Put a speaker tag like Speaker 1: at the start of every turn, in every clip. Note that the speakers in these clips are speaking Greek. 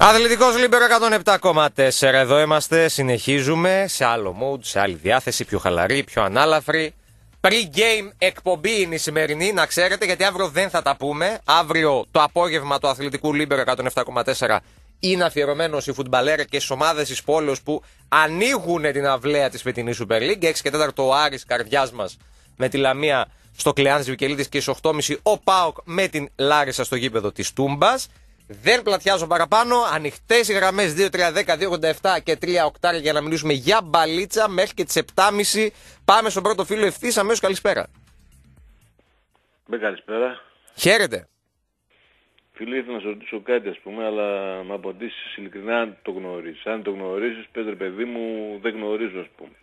Speaker 1: Αθλητικός Λίμπερο 107,4. Εδώ είμαστε, συνεχίζουμε σε άλλο mode, σε άλλη διάθεση, πιο χαλαρή, πιο ανάλαφρη. Pre-game εκπομπή είναι η σημερινή, να ξέρετε, γιατί αύριο δεν θα τα πούμε. Αύριο το απόγευμα του Αθλητικού Λίμπερο 107,4 είναι αφιερωμένο στις φουτμπαλέρες και στις ομάδες της πόλεως που ανοίγουν την αυλαία της φετινής Super League. 6 και 4 ο Άρης καρδιάς μας με τη Λαμία στο Κλεάνθης Βικελίδης και στις 8.30 ο ΠΑΟΚ με την Λάρισα στο γήπεδο της Τούμπας. Δεν πλατιάζω παραπάνω. Ανοιχτές οι γραμμές 2-3-10, 2-87 και 3-8 για να μιλήσουμε για μπαλίτσα μέχρι και τις 7.30. Πάμε στον πρώτο φίλο ευθύς αμέσως. Καλησπέρα.
Speaker 2: Καλησπέρα.
Speaker 1: Χαίρετε.
Speaker 2: Φίλε, ήθελα να σου ρωτήσω κάτι, ας πούμε, αλλά να απαντήσεις ειλικρινά αν το γνωρίζεις. Αν το γνωρίζεις, πες ρε παιδί μου, δεν γνωρίζω, ας πούμε.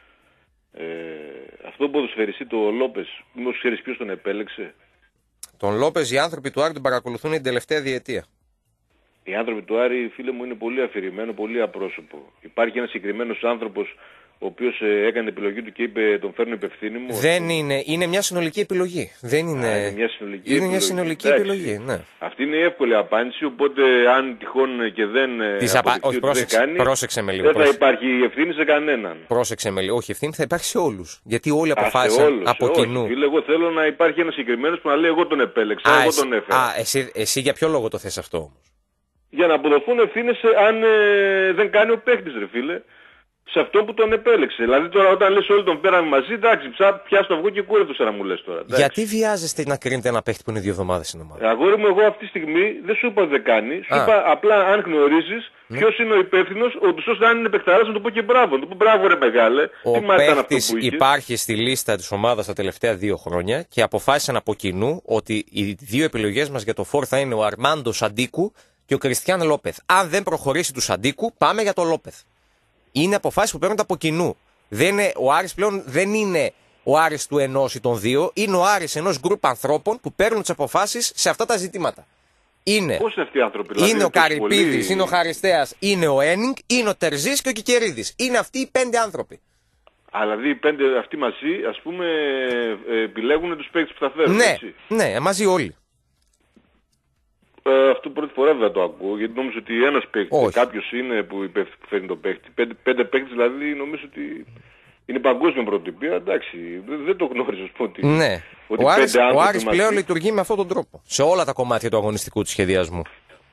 Speaker 2: Αυτό που ποδοσφαιριστή το Λόπες, μήπως ξέρεις ποιος τον επέλεξε?
Speaker 1: Τον Λόπες οι άνθρωποι του Άρη τον παρακολουθούν την τελευταία διετία.
Speaker 2: Οι άνθρωποι του Άρη, φίλε μου, είναι πολύ αφηρημένο, πολύ απρόσωπο. Υπάρχει ένας συγκεκριμένος άνθρωπος ο οποίος έκανε επιλογή του και είπε τον φέρνω υπευθύνη μου.
Speaker 1: Δεν είναι, είναι μια συνολική επιλογή. Δεν είναι,
Speaker 2: είναι μια συνολική
Speaker 1: επιλογή. Ναι.
Speaker 2: Αυτή είναι η εύκολη απάντηση, οπότε αν τυχόν και δεν δεν κάνει,
Speaker 1: πρόσεξε με λίγο,
Speaker 2: δεν θα υπάρχει ευθύνη σε κανέναν.
Speaker 1: Πρόσεξε με λίγο, όχι, ευθύνη θα υπάρχει σε όλους. Γιατί όλοι αποφάσισαν από κοινού.
Speaker 2: Φίλε, εγώ θέλω να υπάρχει ένας συγκεκριμένος που να λέει εγώ τον επέλεξα, εγώ τον έφερα.
Speaker 1: Εσύ για ποιο λόγο το θες αυτό όμως?
Speaker 2: Για να αποδοθούν ευθύνες αν δεν κάνει ο παίκτης, ρε φίλε. Σε αυτό που τον επέλεξε. Δηλαδή τώρα όταν λες όλοι τον πέραμε μαζί, εντάξει, πιάσ' το αυγό και κούρευτος να μου λες τώρα. Εντάξει.
Speaker 1: Γιατί βιάζεστε να κρίνετε ένα παίχτη που είναι 2 εβδομάδες στην ομάδα?
Speaker 2: Αγόρι μου, εγώ αυτή τη στιγμή δεν σου είπα δεν κάνει. Σου είπα απλά αν γνωρίζεις ποιος είναι ο υπεύθυνος, ώστε αν είναι παιχταράς να του πω και μπράβο. Να του πω μπράβο ρε μεγάλε.
Speaker 1: Ο παίχτης υπάρχει στη λίστα της ομάδας τα τελευταία 2 χρόνια και αποφάσισαν από κοινού ότι οι 2 επιλογές μας για το φόρ θα είναι ο Αρμάντο Σαντίκου και ο Κριστιαν Λόπεθ. Αν δεν προχωρήσει του Σαντίκου, πάμε για το Λόπεθ. Είναι αποφάσεις που παίρνονται από κοινού. Ο Άρης πλέον δεν είναι ο Άρης του ενός ή των 2, είναι ο Άρης ενός γκρουπ ανθρώπων που παίρνουν τις αποφάσεις σε αυτά τα ζητήματα.
Speaker 2: Πώς είναι αυτοί οι άνθρωποι, δηλαδή?
Speaker 1: Είναι ο Καρυπίδης, είναι ο Χαριστέας, είναι ο Ένινγκ, είναι ο Τερζής και ο Κικερίδης. Είναι αυτοί οι 5 άνθρωποι.
Speaker 2: Αλλά δηλαδή οι 5 αυτοί μαζί, ας πούμε, επιλέγουν τους παίκτες που θα φέρουν.
Speaker 1: Ναι,
Speaker 2: έτσι?
Speaker 1: Ναι, μαζί όλοι.
Speaker 2: Αυτό πρώτη φορά δεν το ακούω, γιατί νομίζω ότι ένας παίκτης, κάποιος είναι που φέρνει τον παίκτη. 5 παίκτες δηλαδή νομίζω ότι είναι παγκόσμια πρωτοτυπία, εντάξει, δεν το γνώριζα, ότι,
Speaker 1: ναι.
Speaker 2: ότι
Speaker 1: ο Άρης πλέον λειτουργεί με αυτόν τον τρόπο, σε όλα τα κομμάτια του αγωνιστικού του σχεδιασμού.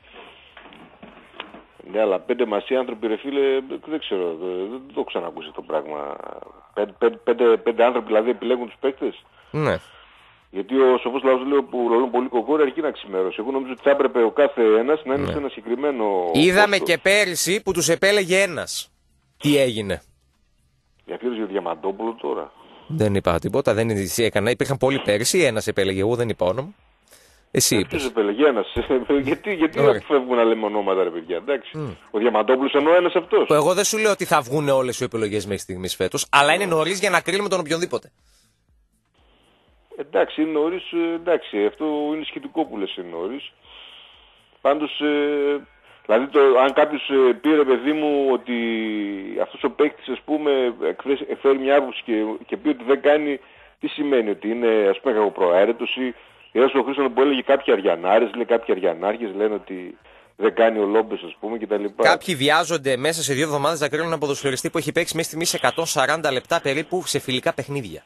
Speaker 2: Ναι, αλλά 5 μαζί άνθρωποι, ρε φίλε, δεν ξέρω, δεν το έχω ξανακούσει το πράγμα. 5 άνθρωποι δηλαδή επιλέγουν τους παίκτες.
Speaker 1: Ναι.
Speaker 2: Γιατί ο σοφός λαός λέει που ρολούν πολύ κοκόρι αρκεί να ξημερώσει. Εγώ νομίζω ότι θα έπρεπε ο κάθε ένας να είναι σε ένα συγκεκριμένο...
Speaker 1: Είδαμε και πέρυσι που τους επέλεγε ένας. Τι έγινε?
Speaker 2: Διαφύρεις για Διαμαντόπουλο τώρα?
Speaker 1: Δεν είπα τίποτα, δεν έκανα. Υπήρχαν πολλοί πέρυσι, ένας επέλεγε, εγώ δεν είπα όνομα. Εσύ είπες.
Speaker 2: Ποιος επέλεγε? Ένας. γιατί φεύγουν να λέμε ονόματα, ρε παιδιά, εντάξει. Ο Διαμαντόπουλος εννοώ ένας αυτός.
Speaker 1: Εγώ δεν σου λέω ότι θα βγουν όλες οι επιλογές μέχρι στιγμής φέτος, αλλά είναι νωρίς για να κρίνουμε τον οποιονδήποτε.
Speaker 2: Εντάξει, είναι νωρίς, εντάξει, αυτό είναι σχετικό που λες, είναι νωρίς. Πάντως, δηλαδή αν κάποιος πήρε, παιδί μου, ότι αυτός ο παίκτης, ας πούμε, εκφέρει μια άποψη και πει ότι δεν κάνει, τι σημαίνει? Ότι είναι, ας πούμε, κακοπροαίρετος ή ένας ο Χρήστος που έλεγε κάποιοι αριανάρες, λέει κάποιοι αριανάρχες, λένε ότι δεν κάνει ο Λόμπες, ας πούμε, κτλ.
Speaker 1: Κάποιοι βιάζονται μέσα σε 2 εβδομάδες να κρίνουν έναν ποδοσφαιριστή που έχει παίξει μέχρι στιγμής 140 λεπτά περίπου σε φιλικά παιχνίδια.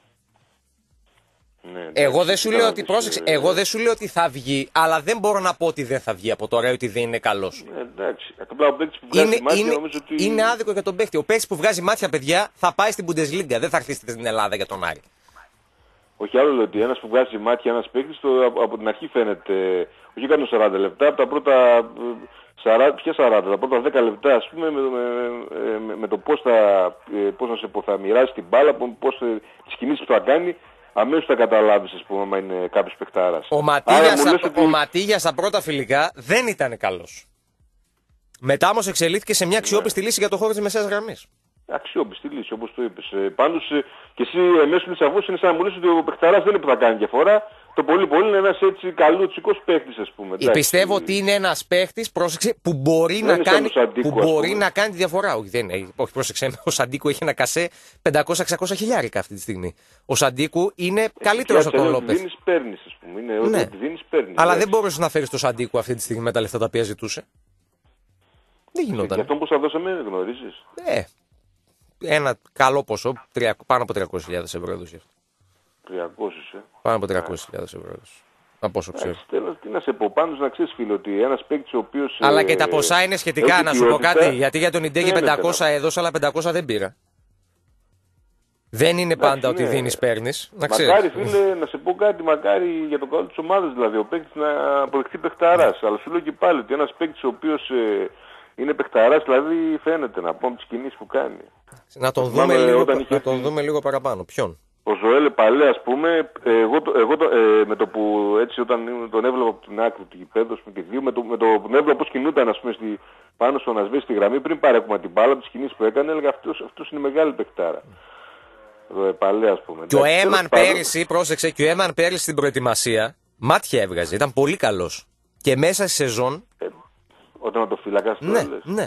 Speaker 2: Ναι,
Speaker 1: εγώ δεν σου λέω ότι πρόσεξε, εγώ δεν σου λέω ότι θα βγει, αλλά δεν μπορώ να πω ότι δεν θα βγει από τώρα, ότι δεν είναι καλός.
Speaker 2: Εντάξει. Απλά ο παίκτης που βγάζει μάτια νομίζω ότι...
Speaker 1: Είναι άδικο για τον παίκτη. Ο παίκτης που βγάζει μάτια, παιδιά, θα πάει στην Bundesliga, δεν θα έρθει στην Ελλάδα για τον Άρη.
Speaker 2: Όχι, άλλο λέω ότι ένας που βγάζει μάτια, ένας παίκτης, από την αρχή φαίνεται, όχι κάνω 40 λεπτά, από τα πρώτα 40, τα πρώτα 10 λεπτά, ας πούμε, με το πώς θα μοιράσει την μπάλα, τις κινήσεις που θα κάνει, αμέσως θα καταλάβεις, ας πούμε, άμα είναι κάποιος παιχτάρας.
Speaker 1: Ο Ματίγιας στα πρώτα φιλικά δεν ήταν καλός. Μετά όμως εξελίχθηκε σε μια αξιόπιστη λύση για το χώρο της μεσαίας γραμμής.
Speaker 2: Αξιόπιστη λύση, όπως το είπες. Πάντως και εσύ μέσω της αβούς είναι σαν να μου λες ότι ο παιχταράς δεν είναι που θα κάνει διαφορά. Το πολύ πολύ είναι ένας έτσι καλούτσικος παίχτης, ας πούμε.
Speaker 1: Πιστεύω ότι είναι ένας παίχτης, πρόσεξε, που μπορεί, να κάνει τη διαφορά. Όχι, πρόσεξε, ο Σαντίκου έχει ένα κασέ 500-600 χιλιάρικα αυτή τη στιγμή. Ο Σαντίκου είναι καλύτερος από τον Λόπεθ.
Speaker 2: Δίνεις, παίρνεις, ας πούμε. Είναι ότι δίνεις, παίρνεις.
Speaker 1: Αλλά δεν μπορούσε να φέρεις τον Σαντίκου αυτή τη στιγμή με τα λεφτά τα οποία ζητούσε. Δεν γινόταν.
Speaker 2: Και αυτόν που θα δώσαμε γνωρίζεις.
Speaker 1: Ένα καλό ποσό, πάνω από 300.000 ευρώ έδωσε.
Speaker 2: 300,
Speaker 1: Πάνω από 300.000 ευρώ έδωσε. Από όσο ξέρω.
Speaker 2: Τέλος, τι να σε πω, πάντως να ξέρεις φίλε ότι ένας παίκτης ο οποίος...
Speaker 1: Αλλά και τα ποσά είναι σχετικά, να σου πω κάτι. Γιατί για τον Ιντέγε 500 έδωσε, αλλά 500 δεν πήρα. Δεν είναι πάντα ότι δίνεις παίρνεις.
Speaker 2: Μακάρι φίλε, να σε πω κάτι, μακάρι για το καλό της ομάδας δηλαδή, ο παίκτης να αποδεχτεί παιχταράς. Αλλά σου λέω και πάλι ότι ένας παίκτης ο οποίος είναι παιχταράς, δηλαδή φαίνεται να πω από τις κινήσεις που κάνει.
Speaker 1: Να τον δούμε λίγο παραπάνω. Ποιον?
Speaker 2: Ο Ζωέλ Παλέ, ας πούμε, με το που έτσι όταν τον έβλεπα από την άκρη του γηπέδου και δύο, με το που τον έβλεπα πώς κινούταν, ας πούμε, πάνω στον Ασβέστη στη γραμμή, πριν πάρει ακόμα την μπάλα, από τις κινήσεις που έκανε, έλεγα αυτός είναι μεγάλη παιχτάρα. Παλέ, ας πούμε.
Speaker 1: Και ο Έμαν πέρυσι, πρόσεξε, και ο Έμαν πέρυσι στην προετοιμασία, μάτια έβγαζε, ήταν πολύ καλός. Και μέσα στη σεζόν...
Speaker 2: Ο τερματοφύλακας
Speaker 1: ναι.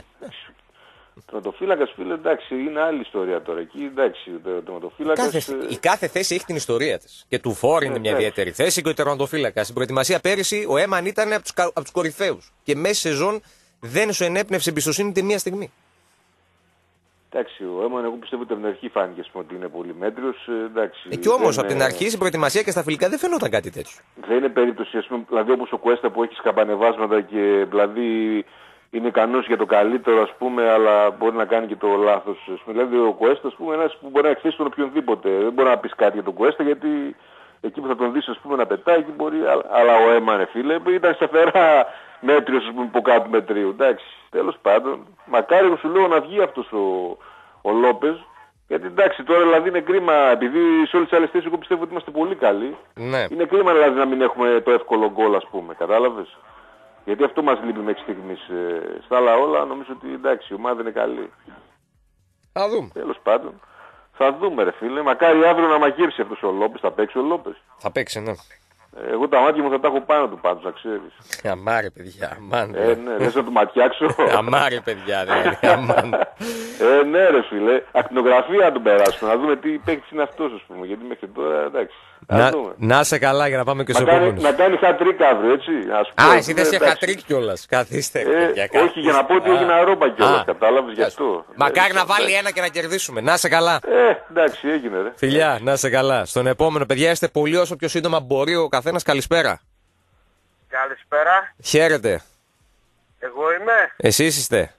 Speaker 2: Ο τερματοφύλακας, φίλε, εντάξει, είναι άλλη ιστορία τώρα. Εκεί, εντάξει, ο τερματοφύλακας...
Speaker 1: Η κάθε θέση έχει την ιστορία της. Και του Φόρ είναι μια ιδιαίτερη θέση και ο τερματοφύλακας. Στην προετοιμασία πέρυσι ο Έμαν ήταν από τους κορυφαίους. Και μέσα στη σεζόν δεν σου ενέπνευσε εμπιστοσύνη ούτε μία στιγμή.
Speaker 2: Εντάξει, ο Έμαν, εγώ πιστεύω ότι από την αρχή φάνηκε ότι είναι πολύ μέτριος.
Speaker 1: Και όμως από την αρχή στην προετοιμασία και στα φιλικά δεν φαινόταν κάτι τέτοιο.
Speaker 2: Δεν είναι περίπτωση, ας πούμε, δηλαδή όπως ο Κουέστα που έχει σκαμπανεβάσματα και δηλαδή είναι ικανός για το καλύτερο, ας πούμε, αλλά μπορεί να κάνει και το λάθος. Δηλαδή ο Κουέστα, ας πούμε, ένας που μπορεί να εκθέσει τον οποιονδήποτε. Δεν μπορεί να πεις κάτι για τον Κουέστα γιατί εκεί που θα τον δεις, ας πούμε, να πετάει, εκεί μπορεί. Αλλά ο Έμαν, φίλε, ήταν σταθερά μέτριος, ας πούμε, από κάτω μετρίου. Εντάξει, τέλος πάντων. Μακάρι, εγώ σου λέω, να βγει αυτός ο Λόπες. Γιατί εντάξει, τώρα δηλαδή είναι κρίμα, επειδή σε όλες τις άλλες θέσεις εγώ πιστεύω ότι είμαστε πολύ καλοί.
Speaker 1: Ναι.
Speaker 2: Είναι κρίμα δηλαδή να μην έχουμε το εύκολο γκολ, ας πούμε, κατάλαβες. Γιατί αυτό μας λείπει μέχρι στιγμής. Στα άλλα όλα νομίζω ότι εντάξει, η ομάδα είναι καλή.
Speaker 1: Θα δούμε.
Speaker 2: Τέλος πάντων. Θα δούμε ρε φίλε. Μακάρι αύριο να μαγείρσει αυτός ο Λόπες. Θα παίξει ο Λόπες.
Speaker 1: Θα παίξει, ναι.
Speaker 2: Εγώ τα μάτια μου θα τα έχω πάνω του πάντως, να ξέρεις.
Speaker 1: Αμάρε παιδιά, αμάν.
Speaker 2: Ναι, λες να του ματιάξω.
Speaker 1: Αμάρε παιδιά, ναι, αμάν.
Speaker 2: Ναι ρε φίλε, ακτινογραφία να τον περάσουμε, να δούμε τι παίκτης είναι αυτός, ας πούμε, γιατί μέχρι τώρα, εντάξει.
Speaker 1: Να σε καλά για να πάμε και στο επόμενο.
Speaker 2: Να κάνει χατρίκ αύριο, έτσι.
Speaker 1: Εσύ θες και χατρίκ κιόλας, καθίστε.
Speaker 2: Όχι, για να πω ότι έγινε αρρώπα κιόλας, κατάλαβες γι' αυτό.
Speaker 1: Μακάρι να βάλει ένα και να κερδίσουμε, να σε καλά.
Speaker 2: Εντάξει, έγινε ρε.
Speaker 1: Φιλιά, να σε καλά. Στον επόμενο, παιδιά, είστε πολύ όσο πιο σύντομα μπορεί ο καθένας. Καλησπέρα.
Speaker 3: Καλησπέρα.
Speaker 1: Χαίρετε.
Speaker 3: Εγώ είμαι.
Speaker 1: Εσείς είστε.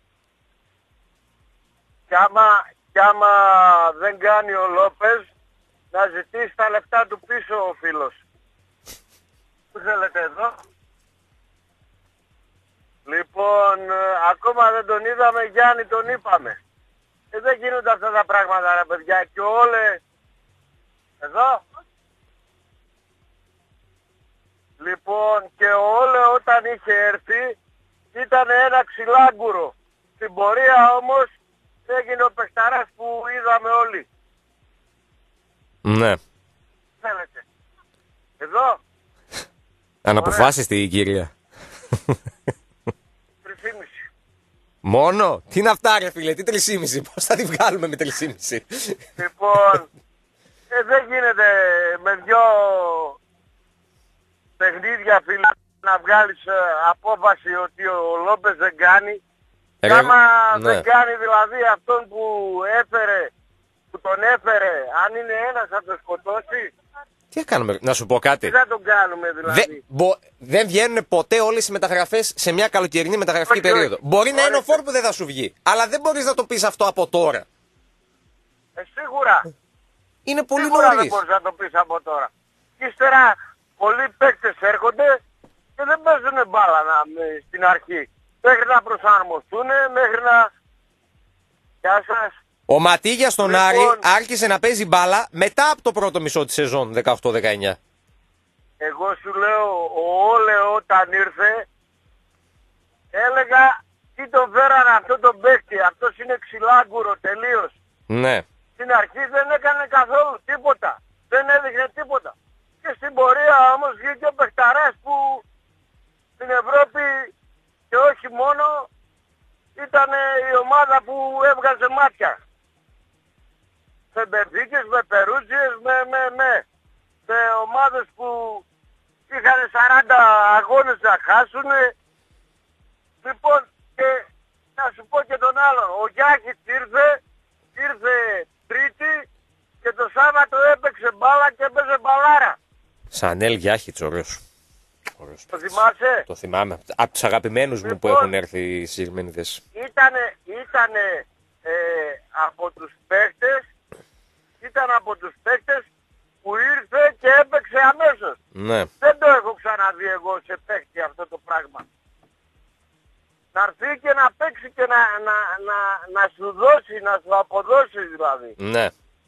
Speaker 3: Κι άμα δεν κάνει ο Λόπες, να ζητήσει τα λεφτά του πίσω ο φίλος. Πού θέλετε εδώ? Λοιπόν, ακόμα δεν τον είδαμε, Γιάννη τον είπαμε. Δεν γίνονται αυτά τα πράγματα ρε παιδιά. Και όλε... Εδώ? Λοιπόν, και όλε όταν είχε έρθει ήταν ένα ξυλάγκουρο. Στην πορεία όμως έγινε ο παιχταράς που είδαμε όλοι.
Speaker 1: Ναι.
Speaker 3: Θέλετε. Εδώ.
Speaker 1: Αναποφάσιστη η κυρία.
Speaker 3: 3,5.
Speaker 1: Μόνο. Τι είναι αυτά ρε φίλε, τι 3,5. Πώς θα τη βγάλουμε με 3,5.
Speaker 3: Λοιπόν, δεν γίνεται με δυο παιχνίδια φίλε να βγάλεις απόφαση ότι ο Λόπες δεν κάνει. Άμα δεν κάνει δηλαδή αυτόν που τον έφερε, αν είναι ένας θα τον σκοτώσει.
Speaker 1: Τι θα κάνουμε, να σου πω κάτι.
Speaker 3: Τι θα τον κάνουμε δηλαδή.
Speaker 1: Δεν βγαίνουν ποτέ όλες οι μεταγραφές σε μια καλοκαιρινή μεταγραφική περίοδο. Μπορεί να είναι ο Φόρ που δεν θα σου βγει. Αλλά δεν μπορείς να το πεις αυτό από τώρα.
Speaker 3: Σίγουρα.
Speaker 1: Είναι πολύ
Speaker 3: σίγουρα
Speaker 1: νωρίς.
Speaker 3: Δεν μπορείς να το πεις από τώρα. Και ύστερα πολλοί παίκτες έρχονται και δεν παίζουν μπάλα στην αρχή. Μέχρι να προσαρμοστούν, μέχρι να... Γεια σας.
Speaker 1: Ο Ματίγιας στον Άρη άρχισε να παίζει μπάλα μετά από το πρώτο μισό της σεζόν 18-19.
Speaker 3: Εγώ σου λέω, ο Όλε όταν ήρθε, έλεγα τι τον φέρανε αυτό τον παίκτη, αυτός είναι ξυλάγκουρο τελείως.
Speaker 1: Ναι.
Speaker 3: Στην αρχή δεν έκανε καθόλου τίποτα, δεν έδειχνε τίποτα. Και στην πορεία όμως βγήκε ο παιχταράς που στην Ευρώπη και όχι μόνο ήταν η ομάδα που έβγαζε μάτια. Με Μπενφίκες, με Περούτζιες, με ομάδες που είχαν 40 αγώνες να χάσουν. Λοιπόν, και άλλο. Ο Γιάκης ήρθε Τρίτη και το Σάββατο έπαιξε μπάλα και έπαιζε μπαλάρα.
Speaker 1: Σανέλ Γιάχιτς, ωραίος.
Speaker 3: Το θυμάσαι?
Speaker 1: Το θυμάμαι. Από τους αγαπημένους μου που έχουν έρθει οι συγκεκριμένοι θέση.
Speaker 3: Ήτανε από τους παίκτες, που ήρθε και έπαιξε αμέσως.
Speaker 1: Ναι.
Speaker 3: Δεν το έχω ξαναδεί εγώ σε παίκτη αυτό το πράγμα. Να έρθει και να παίξει και να σου δώσει, να σου αποδώσει δηλαδή.
Speaker 1: Ναι.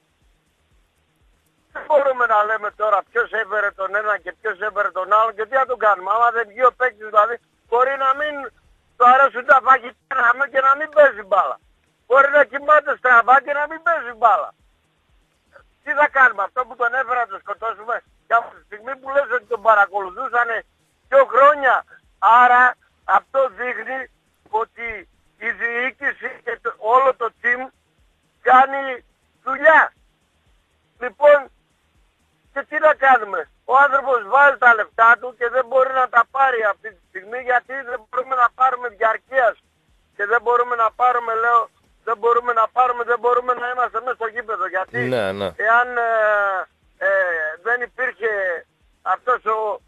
Speaker 3: Δεν μπορούμε να λέμε τώρα ποιος έφερε τον ένα και ποιος έφερε τον άλλον και τι να τον κάνουμε. Άμα δεν βγει ο παίκτης δηλαδή, μπορεί να μην του αρέσουν τα φαγητά και να μην παίζει μπάλα. Μπορεί να κοιμάται στραβά και να μην παίζει μπάλα. Τι θα κάνουμε, αυτό που τον έφερα να τον σκοτώσουμε? Και από τη στιγμή που λες ότι τον παρακολουθούσαν 2 χρόνια, άρα αυτό δείχνει ότι η διοίκηση και όλο το team κάνει δουλειά. Λοιπόν, και τι να κάνουμε? Ο άνθρωπος βάζει τα λεφτά του και δεν μπορεί να τα πάρει αυτή τη στιγμή, γιατί δεν μπορούμε να πάρουμε διαρκείας. Και δεν μπορούμε να πάρουμε, λέω, δεν μπορούμε να είμαστε μέσα στο γήπεδο. Γιατί εάν δεν υπήρχε αυτός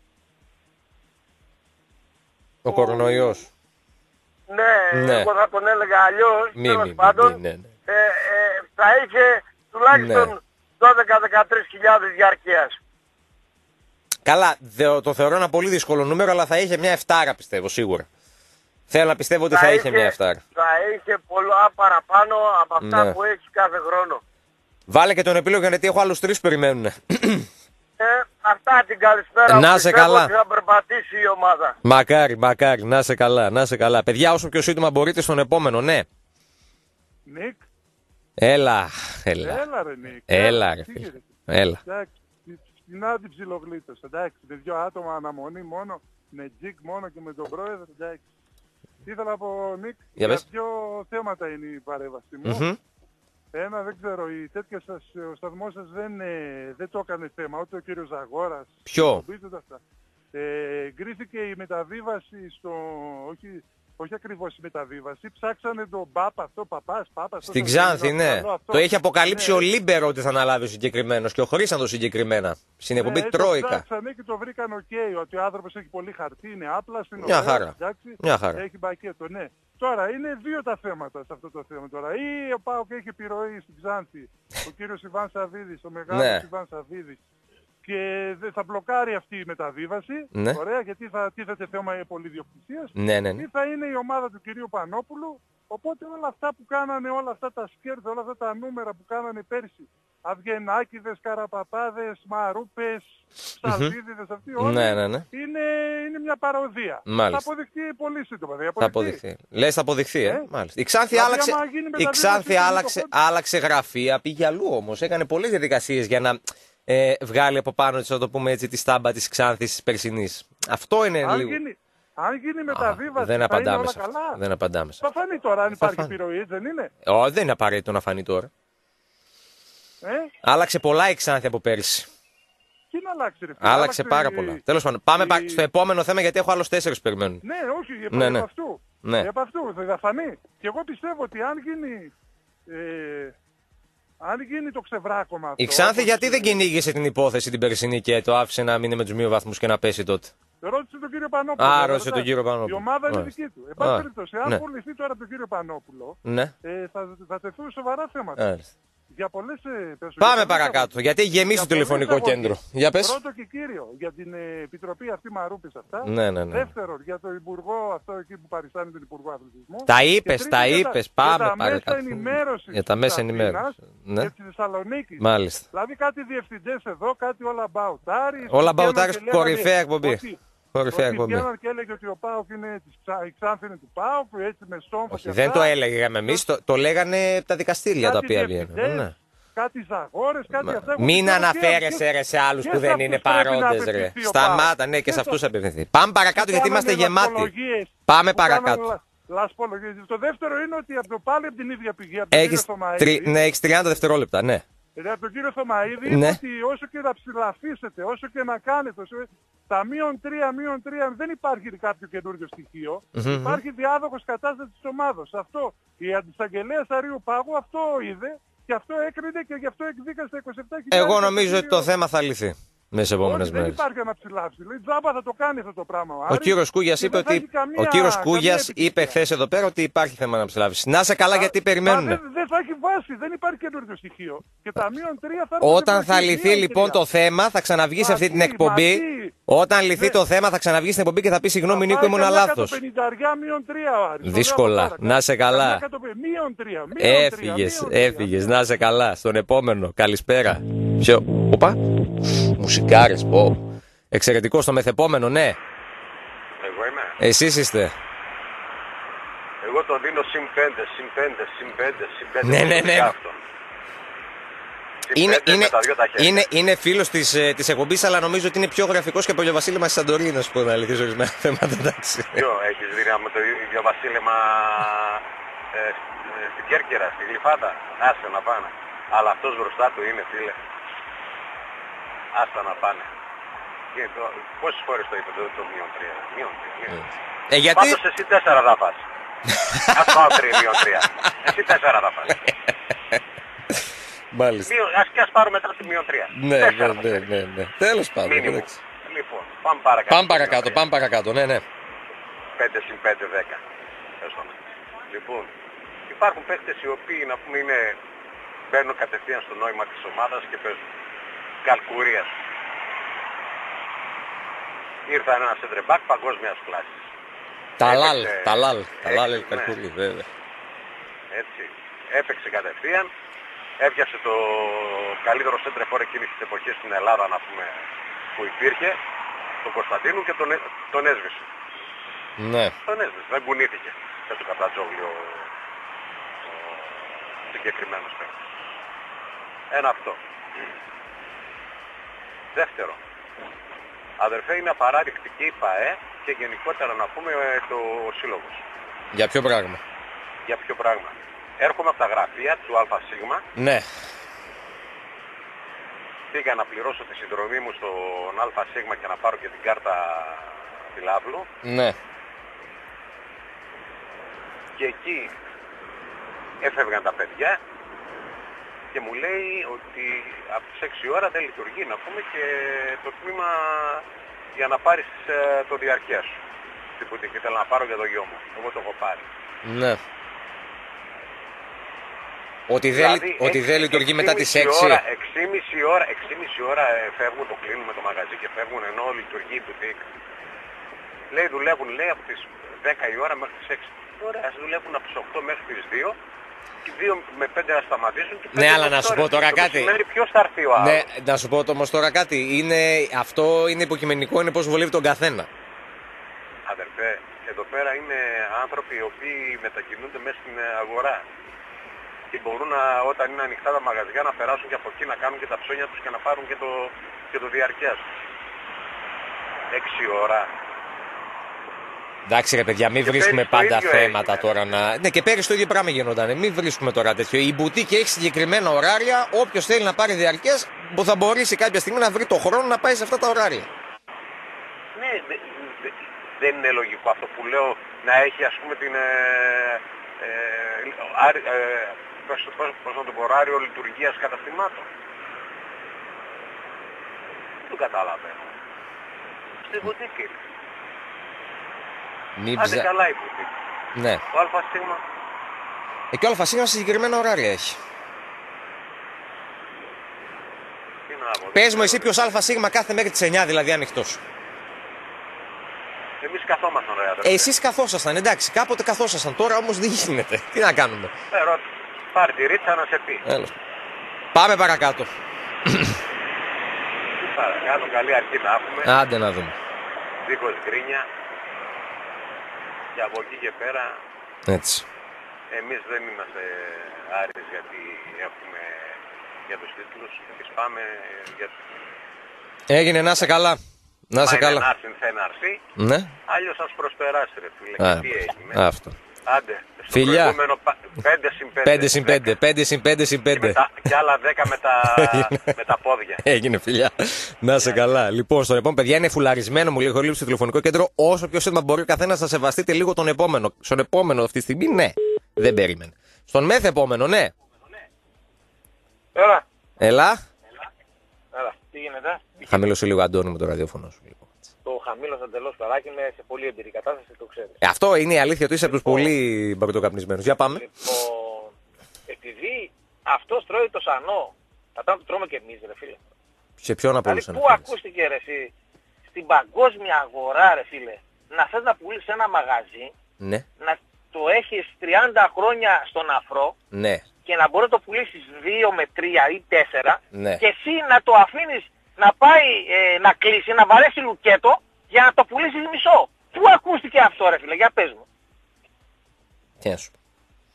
Speaker 1: ο κορονοϊός.
Speaker 3: Ναι, εγώ θα τον έλεγα αλλιώς, τέλος πάντων, θα είχε τουλάχιστον 12-13 διαρκείας.
Speaker 1: Καλά, το θεωρώ ένα πολύ δύσκολο νούμερο, αλλά θα είχε μια 7 πιστεύω σίγουρα. Θέλω να πιστεύω ότι θα είχε μια 7.
Speaker 3: Θα είχε πολλά παραπάνω από αυτά που έχει κάθε χρόνο.
Speaker 1: Βάλε και τον επίλογο γιατί έχω άλλους 3 που περιμένουν.
Speaker 3: Αυτά, την καλησπέρα.
Speaker 1: Να σε καλά.
Speaker 3: Ότι θα περπατήσει η ομάδα.
Speaker 1: Μακάρι, να σε καλά, να σε καλά. Παιδιά, όσο πιο σύντομα μπορείτε στον επόμενο, ναι.
Speaker 4: Νίκ.
Speaker 1: Έλα
Speaker 4: ρε Νίκ.
Speaker 1: Έλα ρε.
Speaker 4: Εντάξει, στην άντι ψιλογλίτος, εντάξει, με 2 άτομα αναμονή μόνο, με τζικ μόνο και με τον πρόεδρο, εντάξει. Ήθελα να πω, Νίκ, για 2 θέματα είναι η παρέμβαση μου. Ένα, δεν ξέρω, ο σταθμός σας δεν το έκανε θέμα, ούτε ο κύριος Ζαγόρας.
Speaker 1: Ποιο?
Speaker 4: Εγκρίθηκε η μεταβίβαση στο... Όχι ακριβώς η μεταβίβαση, ψάξανε τον Πάπα, Παπάς.
Speaker 1: Στην Ξάνθη, ναι. Το έχει αποκαλύψει ο Λίμπερο ότι θα αναλάβει ο συγκεκριμένος και ο Χρήσαντος συγκεκριμένα. Στην εκπομπή Τρόικα.
Speaker 4: Το ψάξανε και το βρήκαν ότι ο άνθρωπος έχει πολύ χαρτί, είναι άπλας, είναι
Speaker 1: μια χαρά. Μια χαρά.
Speaker 4: Έχει μπακέτο, ναι. Τώρα είναι 2 τα θέματα σε αυτό το θέμα τώρα. Ή ο ΠΑΟΚ έχει επιρροή στην Ξάνθη, ο κύριος Ιβάν Σαββίδης, ο μεγάλος Ιβάν Σαββίδης, και θα μπλοκάρει αυτή η μεταβίβαση. Ωραία, γιατί θα τίθεται θέμα πολυδιοκτησίας. Ή θα είναι η ομάδα του κυρίου Πανόπουλου. Οπότε όλα αυτά που κάνανε, όλα αυτά τα σκέρδη, όλα αυτά τα νούμερα που κάνανε πέρσι, Αυγενάκηδες, Καραπαπάδες, Μαρούπες, Ψαλίδιδες, αυτοί όλοι είναι μια παροδία.
Speaker 1: Μάλιστα.
Speaker 4: Θα αποδειχθεί πολύ σύντομα.
Speaker 1: Θα αποδειχθεί. Λες θα αποδειχθεί, Μάλιστα. Η Ξάνθη άλλαξε γραφεία, πήγε αλλού όμως. Έκανε πολλές διαδικασίες για να βγάλει από πάνω της, να το πούμε έτσι, τη στάμπα της Ξάνθης περσινής. Αυτό είναι λίγο...
Speaker 4: Αν γίνει μεταβίβαση,
Speaker 1: δεν
Speaker 4: θα είναι όλα
Speaker 1: σε
Speaker 4: καλά.
Speaker 1: Δεν απαντάμε σε
Speaker 4: αυτό. Θα φανεί τώρα αν υπάρχει επιρροή, δεν είναι?
Speaker 1: Δεν είναι απαραίτητο να φανεί τώρα. Άλλαξε πολλά η Ξάνθη από πέρσι.
Speaker 4: Τι να αλλάξει, ρε φίλε?
Speaker 1: Άλλαξε πάρα πολλά. Τέλος πάντων, πάμε στο επόμενο θέμα γιατί έχω άλλους 4 που περιμένουν.
Speaker 4: Ναι, όχι, επ' αυτού θα φανεί. Και εγώ πιστεύω ότι αν γίνει το ξεβράκωμα αυτό...
Speaker 1: Η Ξάνθη γιατί δεν κυνήγησε την υπόθεση την περσινή και το άφησε να μείνει με τους μειοβαθμούς και να πέσει τότε?
Speaker 4: Ρώτησε τον κύριο Πανόπουλο.
Speaker 1: Ρώτησε τον κύριο Πανόπουλο.
Speaker 4: Η ομάδα είναι δική του. Εν πάση περιπτώσει, αν πουληθεί τώρα τον κύριο Πανόπουλο, θα τεθούν σοβαρά θέματα. Για πολλές
Speaker 1: πάμε παρακάτω, γιατί έχει γεμίσει το τηλεφωνικό κέντρο. Για πες.
Speaker 4: Πρώτο και κύριο, για την επιτροπή αυτή Μαρούπης αυτά. Δεύτερον, για το υπουργό αυτό εκεί που παριστάνει τον υπουργό αθλητισμού.
Speaker 1: Τα είπες, πάμε παρακάτω.
Speaker 4: Για τα μέσα ενημέρωσης. Και τη Θεσσαλονίκη.
Speaker 1: Μάλιστα.
Speaker 4: Δηλαδή κάτι διευθυντές εδώ, κάτι όλα μπαουτάρι.
Speaker 1: Όλα μπαουτάρι, κορυφαία εκπομπή.
Speaker 4: Βγαίναν και έλεγε ότι ο ΠΑΟΚ είναι η Ξάνθη είναι του ΠΑΟΚ, έτσι με στόμφο.
Speaker 1: Όχι, δεν το έλεγαμε εμείς, το λέγανε τα δικαστήρια τα οποία βγαίνουν.
Speaker 4: Κάτι Ζαγόρες, κάτι αυτά.
Speaker 1: Μην αναφέρεσαι σε άλλους που δεν είναι παρόντες, ρε. Σταμάτα, ναι, και σε αυτούς απευθυνθεί. Πάμε παρακάτω γιατί είμαστε γεμάτοι. Πάμε παρακάτω.
Speaker 4: Το δεύτερο είναι ότι πάλι από την ίδια πηγή.
Speaker 1: Ναι, έχεις 30 δευτερόλεπτα, ναι.
Speaker 4: Από τον κύριο Θωμαίδη,
Speaker 1: Ναι.
Speaker 4: ότι όσο και να ψηλαφίσετε, όσο και να κάνετε, τα -3 δεν υπάρχει κάποιο καινούργιο στοιχείο. Υπάρχει διάδοχος κατάσταση της ομάδος. Αυτό η αντισαγγελέας Αρείου Πάγου αυτό είδε και αυτό έκρινε και γι' αυτό εκδίκασε 27.000.
Speaker 1: Εγώ νομίζω ότι το θέμα θα λυθεί μέσα στις επόμενες
Speaker 4: δεν
Speaker 1: μέρες.
Speaker 4: υπάρχει αναψηλάψη. Λέει τζάμπα θα το κάνει αυτό το πράγμα.
Speaker 1: Ο κύριος Κούγιας είπε ότι. Ο κύριος Κούγιας είπε χθες εδώ πέρα ότι υπάρχει θέμα αναψηλάψης. Να σε καλά, γιατί περιμένουνε.
Speaker 4: Δεν θα έχει βάση, δεν υπάρχει καινούργιο στοιχείο. Και τα -3 θα
Speaker 1: Όταν θα λυθεί λοιπόν το θέμα, θα ξαναβγεί σε αυτή την εκπομπή. Όταν λυθεί το θέμα, θα ξαναβγεί στην εκπομπή και θα πει συγγνώμη, Νίκο, ήμουν λάθος. Δύσκολα. Να σε καλά. Έφυγες. Να σε καλά. Στον επόμενο. Καλησπέρα. Οπα. Μουσικάρες, πω. Εξαιρετικό, στο μεθεπόμενο, ναι.
Speaker 5: Εγώ είμαι.
Speaker 1: Εσείς είστε.
Speaker 5: Εγώ το δίνω συν 5.
Speaker 1: Ναι. Είναι φίλος της εκπομπής, αλλά νομίζω ότι είναι πιο γραφικός και από το Βασίλεμα στη Σαντορίνη, να σου πω, να λυθείς ορισμένα θέματα, εντάξει.
Speaker 5: Ποιο, έχεις δει με το ίδιο Βασίλεμα στην Κέρκυρα, στη Γλυφάτα. Άσε να πάνε. Αλλά αυτός μπροστά του είναι, φίλε. Άστα να πάνε. Πόσες φορές το είπε το -3.
Speaker 1: Γιατί...
Speaker 5: Πάντως εσύ 4 θα πας. Ας πάω 3. Εσύ 4 θα πας.
Speaker 1: Μάλιστα.
Speaker 5: Ας πάρω μετά τη -3.
Speaker 1: Ναι. Τέλος πάντων.
Speaker 5: Λοιπόν, πάμε παρακάτω.
Speaker 1: Ναι.
Speaker 5: 5 συν 5, 10. Λοιπόν, υπάρχουν παίκτες οι οποίοι, να πούμε, μπαίνουν κατευθείαν στο νόημα της ομάδας και παίζουν. Καλκουρίας. Ήρθα ένα σεντρεμπάκ παγκόσμιας κλάσης.
Speaker 1: Ταλάλ, Καλκουρί, βέβαια.
Speaker 5: Έτσι. Έπαιξε κατευθείαν. Έπιασε το καλύτερο σέντρεφορ εκείνης της εποχής στην Ελλάδα, να πούμε, που υπήρχε, τον Κωνσταντίνου, και τον έσβησε.
Speaker 1: Ναι.
Speaker 5: Τον έσβησε, δεν κουνήθηκε. Δεν του κατατζόγλει ο συγκεκριμένος παίκτης. Ένα αυτό. Δεύτερο. Αδερφέ, είναι απαράδεικτική η ΠΑΕ και γενικότερα, να πούμε, το σύλλογος.
Speaker 1: Για ποιο πράγμα?
Speaker 5: Έρχομαι από τα γραφεία του ΑΣ.
Speaker 1: Ναι.
Speaker 5: Πήγα να πληρώσω τη συνδρομή μου στον ΑΣ και να πάρω και την κάρτα Φιλάβλου.
Speaker 1: Ναι.
Speaker 5: Και εκεί έφευγαν τα παιδιά και μου λέει ότι από τις 6 ώρα δεν λειτουργεί, να πούμε, και το τμήμα για να πάρεις το διαρκεία σου. Την πουτική ήθελα να πάρω για το γιο μου. Εγώ το έχω πάρει.
Speaker 1: Ναι. Ότι δεν λειτουργεί μετά τις 6.
Speaker 5: 6,5 ώρα φεύγουν, το κλείνουμε το μαγαζί και φεύγουν, ενώ λειτουργεί η μπουτίκ. Λέει δουλεύουν, λέει, από τις 10 η ώρα μέχρι τις 6. Ωραία, ας δουλεύουν από τις 8 μέχρι τις 2 και 2 με 5 να σταματήσουν και 5.
Speaker 1: Ναι, αλλά να σου πω τώρα κάτι.
Speaker 5: Ποιος θα έρθει ο άλλος?
Speaker 1: Ναι, να σου πω όμως τώρα κάτι. Αυτό είναι υποκειμενικό, είναι πώς βολεύει τον καθένα.
Speaker 5: Αδερφέ, εδώ πέρα είναι άνθρωποι οι οποίοι μετακινούνται μέσα στην αγορά. Και μπορούν όταν είναι ανοιχτά τα μαγαζιά να περάσουν και από εκεί, να κάνουν και τα ψώνια τους και να πάρουν και το διαρκεία τους. 6 ώρα.
Speaker 1: Εντάξει ρε παιδιά, μην βρίσκουμε πάντα θέματα τώρα να... Ναι, και πέρυσι το ίδιο πράγμα γινόταν. Μην βρίσκουμε τώρα τέτοιο. Η μπουτίκη έχει συγκεκριμένα ωράρια. Όποιος θέλει να πάρει διαρκές, που θα μπορέσει κάποια στιγμή να βρει το χρόνο να πάει σε αυτά τα ωράρια.
Speaker 5: Ναι, δεν είναι λογικό αυτό που λέω, να έχει, ας πούμε, την... πώς να το πω, ωράριο λειτουργίας καταστημάτων. Δεν το καταλαβαίνω. Στη μπουτίκη. Άντε καλά η μπουτίκη.
Speaker 1: Ναι.
Speaker 5: Το ΑΣ.
Speaker 1: Και ο ΑΣ συγκεκριμένα ωράρια έχει. Πες μου εσύ ποιος ΑΣ κάθε μέχρι τις 9 δηλαδή ανοιχτός?
Speaker 5: Εμείς καθόμασταν, ρε αδερφέ.
Speaker 1: Εσείς καθόσασταν, εντάξει, κάποτε καθόσασταν, τώρα όμως δεν γίνεται. Τι να κάνουμε?
Speaker 5: Πάρε τη ρίτσα να σε πει.
Speaker 1: Πάμε παρακάτω.
Speaker 5: Παρακάτω, καλή αρχή να έχουμε.
Speaker 1: Άντε να δούμε.
Speaker 5: Δίχως γκρίνια. Και από εκεί και πέρα...
Speaker 1: Έτσι.
Speaker 5: Εμείς δεν είμαστε άρρες γιατί έχουμε για τους τίτλους. Εμείς πάμε για...
Speaker 1: Έγινε, να σε καλά. Να σε καλά.
Speaker 5: Αν έρθει, θα έρθει.
Speaker 1: Ναι.
Speaker 5: Αλλιώς σας προσπεράσει, ρε φίλε. Και τι έγινε?
Speaker 1: Αυτό.
Speaker 5: Άντε.
Speaker 1: Φιλιά.
Speaker 5: 5 συν 5.
Speaker 1: 5 συν 5 συν 5.
Speaker 5: Και άλλα 10 με τα πόδια.
Speaker 1: Έγινε, φιλιά. Να είσαι καλά. Λοιπόν, στον επόμενο, παιδιά, είναι φουλαρισμένο μου λίγο λίγο στο τηλεφωνικό κέντρο. Όσο πιο σύντομα μπορεί ο καθένας να σεβαστείτε λίγο τον επόμενο. Στον επόμενο αυτή τη στιγμή, ναι. Δεν περίμενε. Στον μεθεπόμενο, ναι.
Speaker 3: Έλα.
Speaker 1: Έλα.
Speaker 3: Τι γίνεται?
Speaker 1: Χαμήλωσε λίγο, Αντώνη, μου το ραδιόφωνο σου.
Speaker 3: Το χαμήλωσα εντελώς παράκι, είμαι σε πολύ εμπειρή κατάσταση, το ξέρει.
Speaker 1: Αυτό είναι η αλήθεια του, είσαι από τους πολύ μπαρτοκαπνισμένους. Για πάμε.
Speaker 3: Λοιπόν, επειδή αυτός τρώει το σανό, θα το τρώμε και εμείς, ρε φίλε.
Speaker 1: Σε ποιον
Speaker 3: Δηλαδή,
Speaker 1: απολύσαν?
Speaker 3: πού ακούστηκε, ρε εσύ, στην παγκόσμια αγορά, ρε φίλε, να θες να πουλήσεις ένα μαγαζί,
Speaker 1: Ναι.
Speaker 3: να το έχεις 30 χρόνια στον αφρό,
Speaker 1: Ναι.
Speaker 3: και να μπορεί να το πουλήσεις 2 με 3 ή 4,
Speaker 1: Ναι.
Speaker 3: και εσύ να το αφήνεις να πάει να κλείσει, να βαρέσει λουκέτο για να το πουλήσεις μισό. Πού ακούστηκε αυτό, ρε φίλε, για πες μου.
Speaker 1: Τι να σου πω.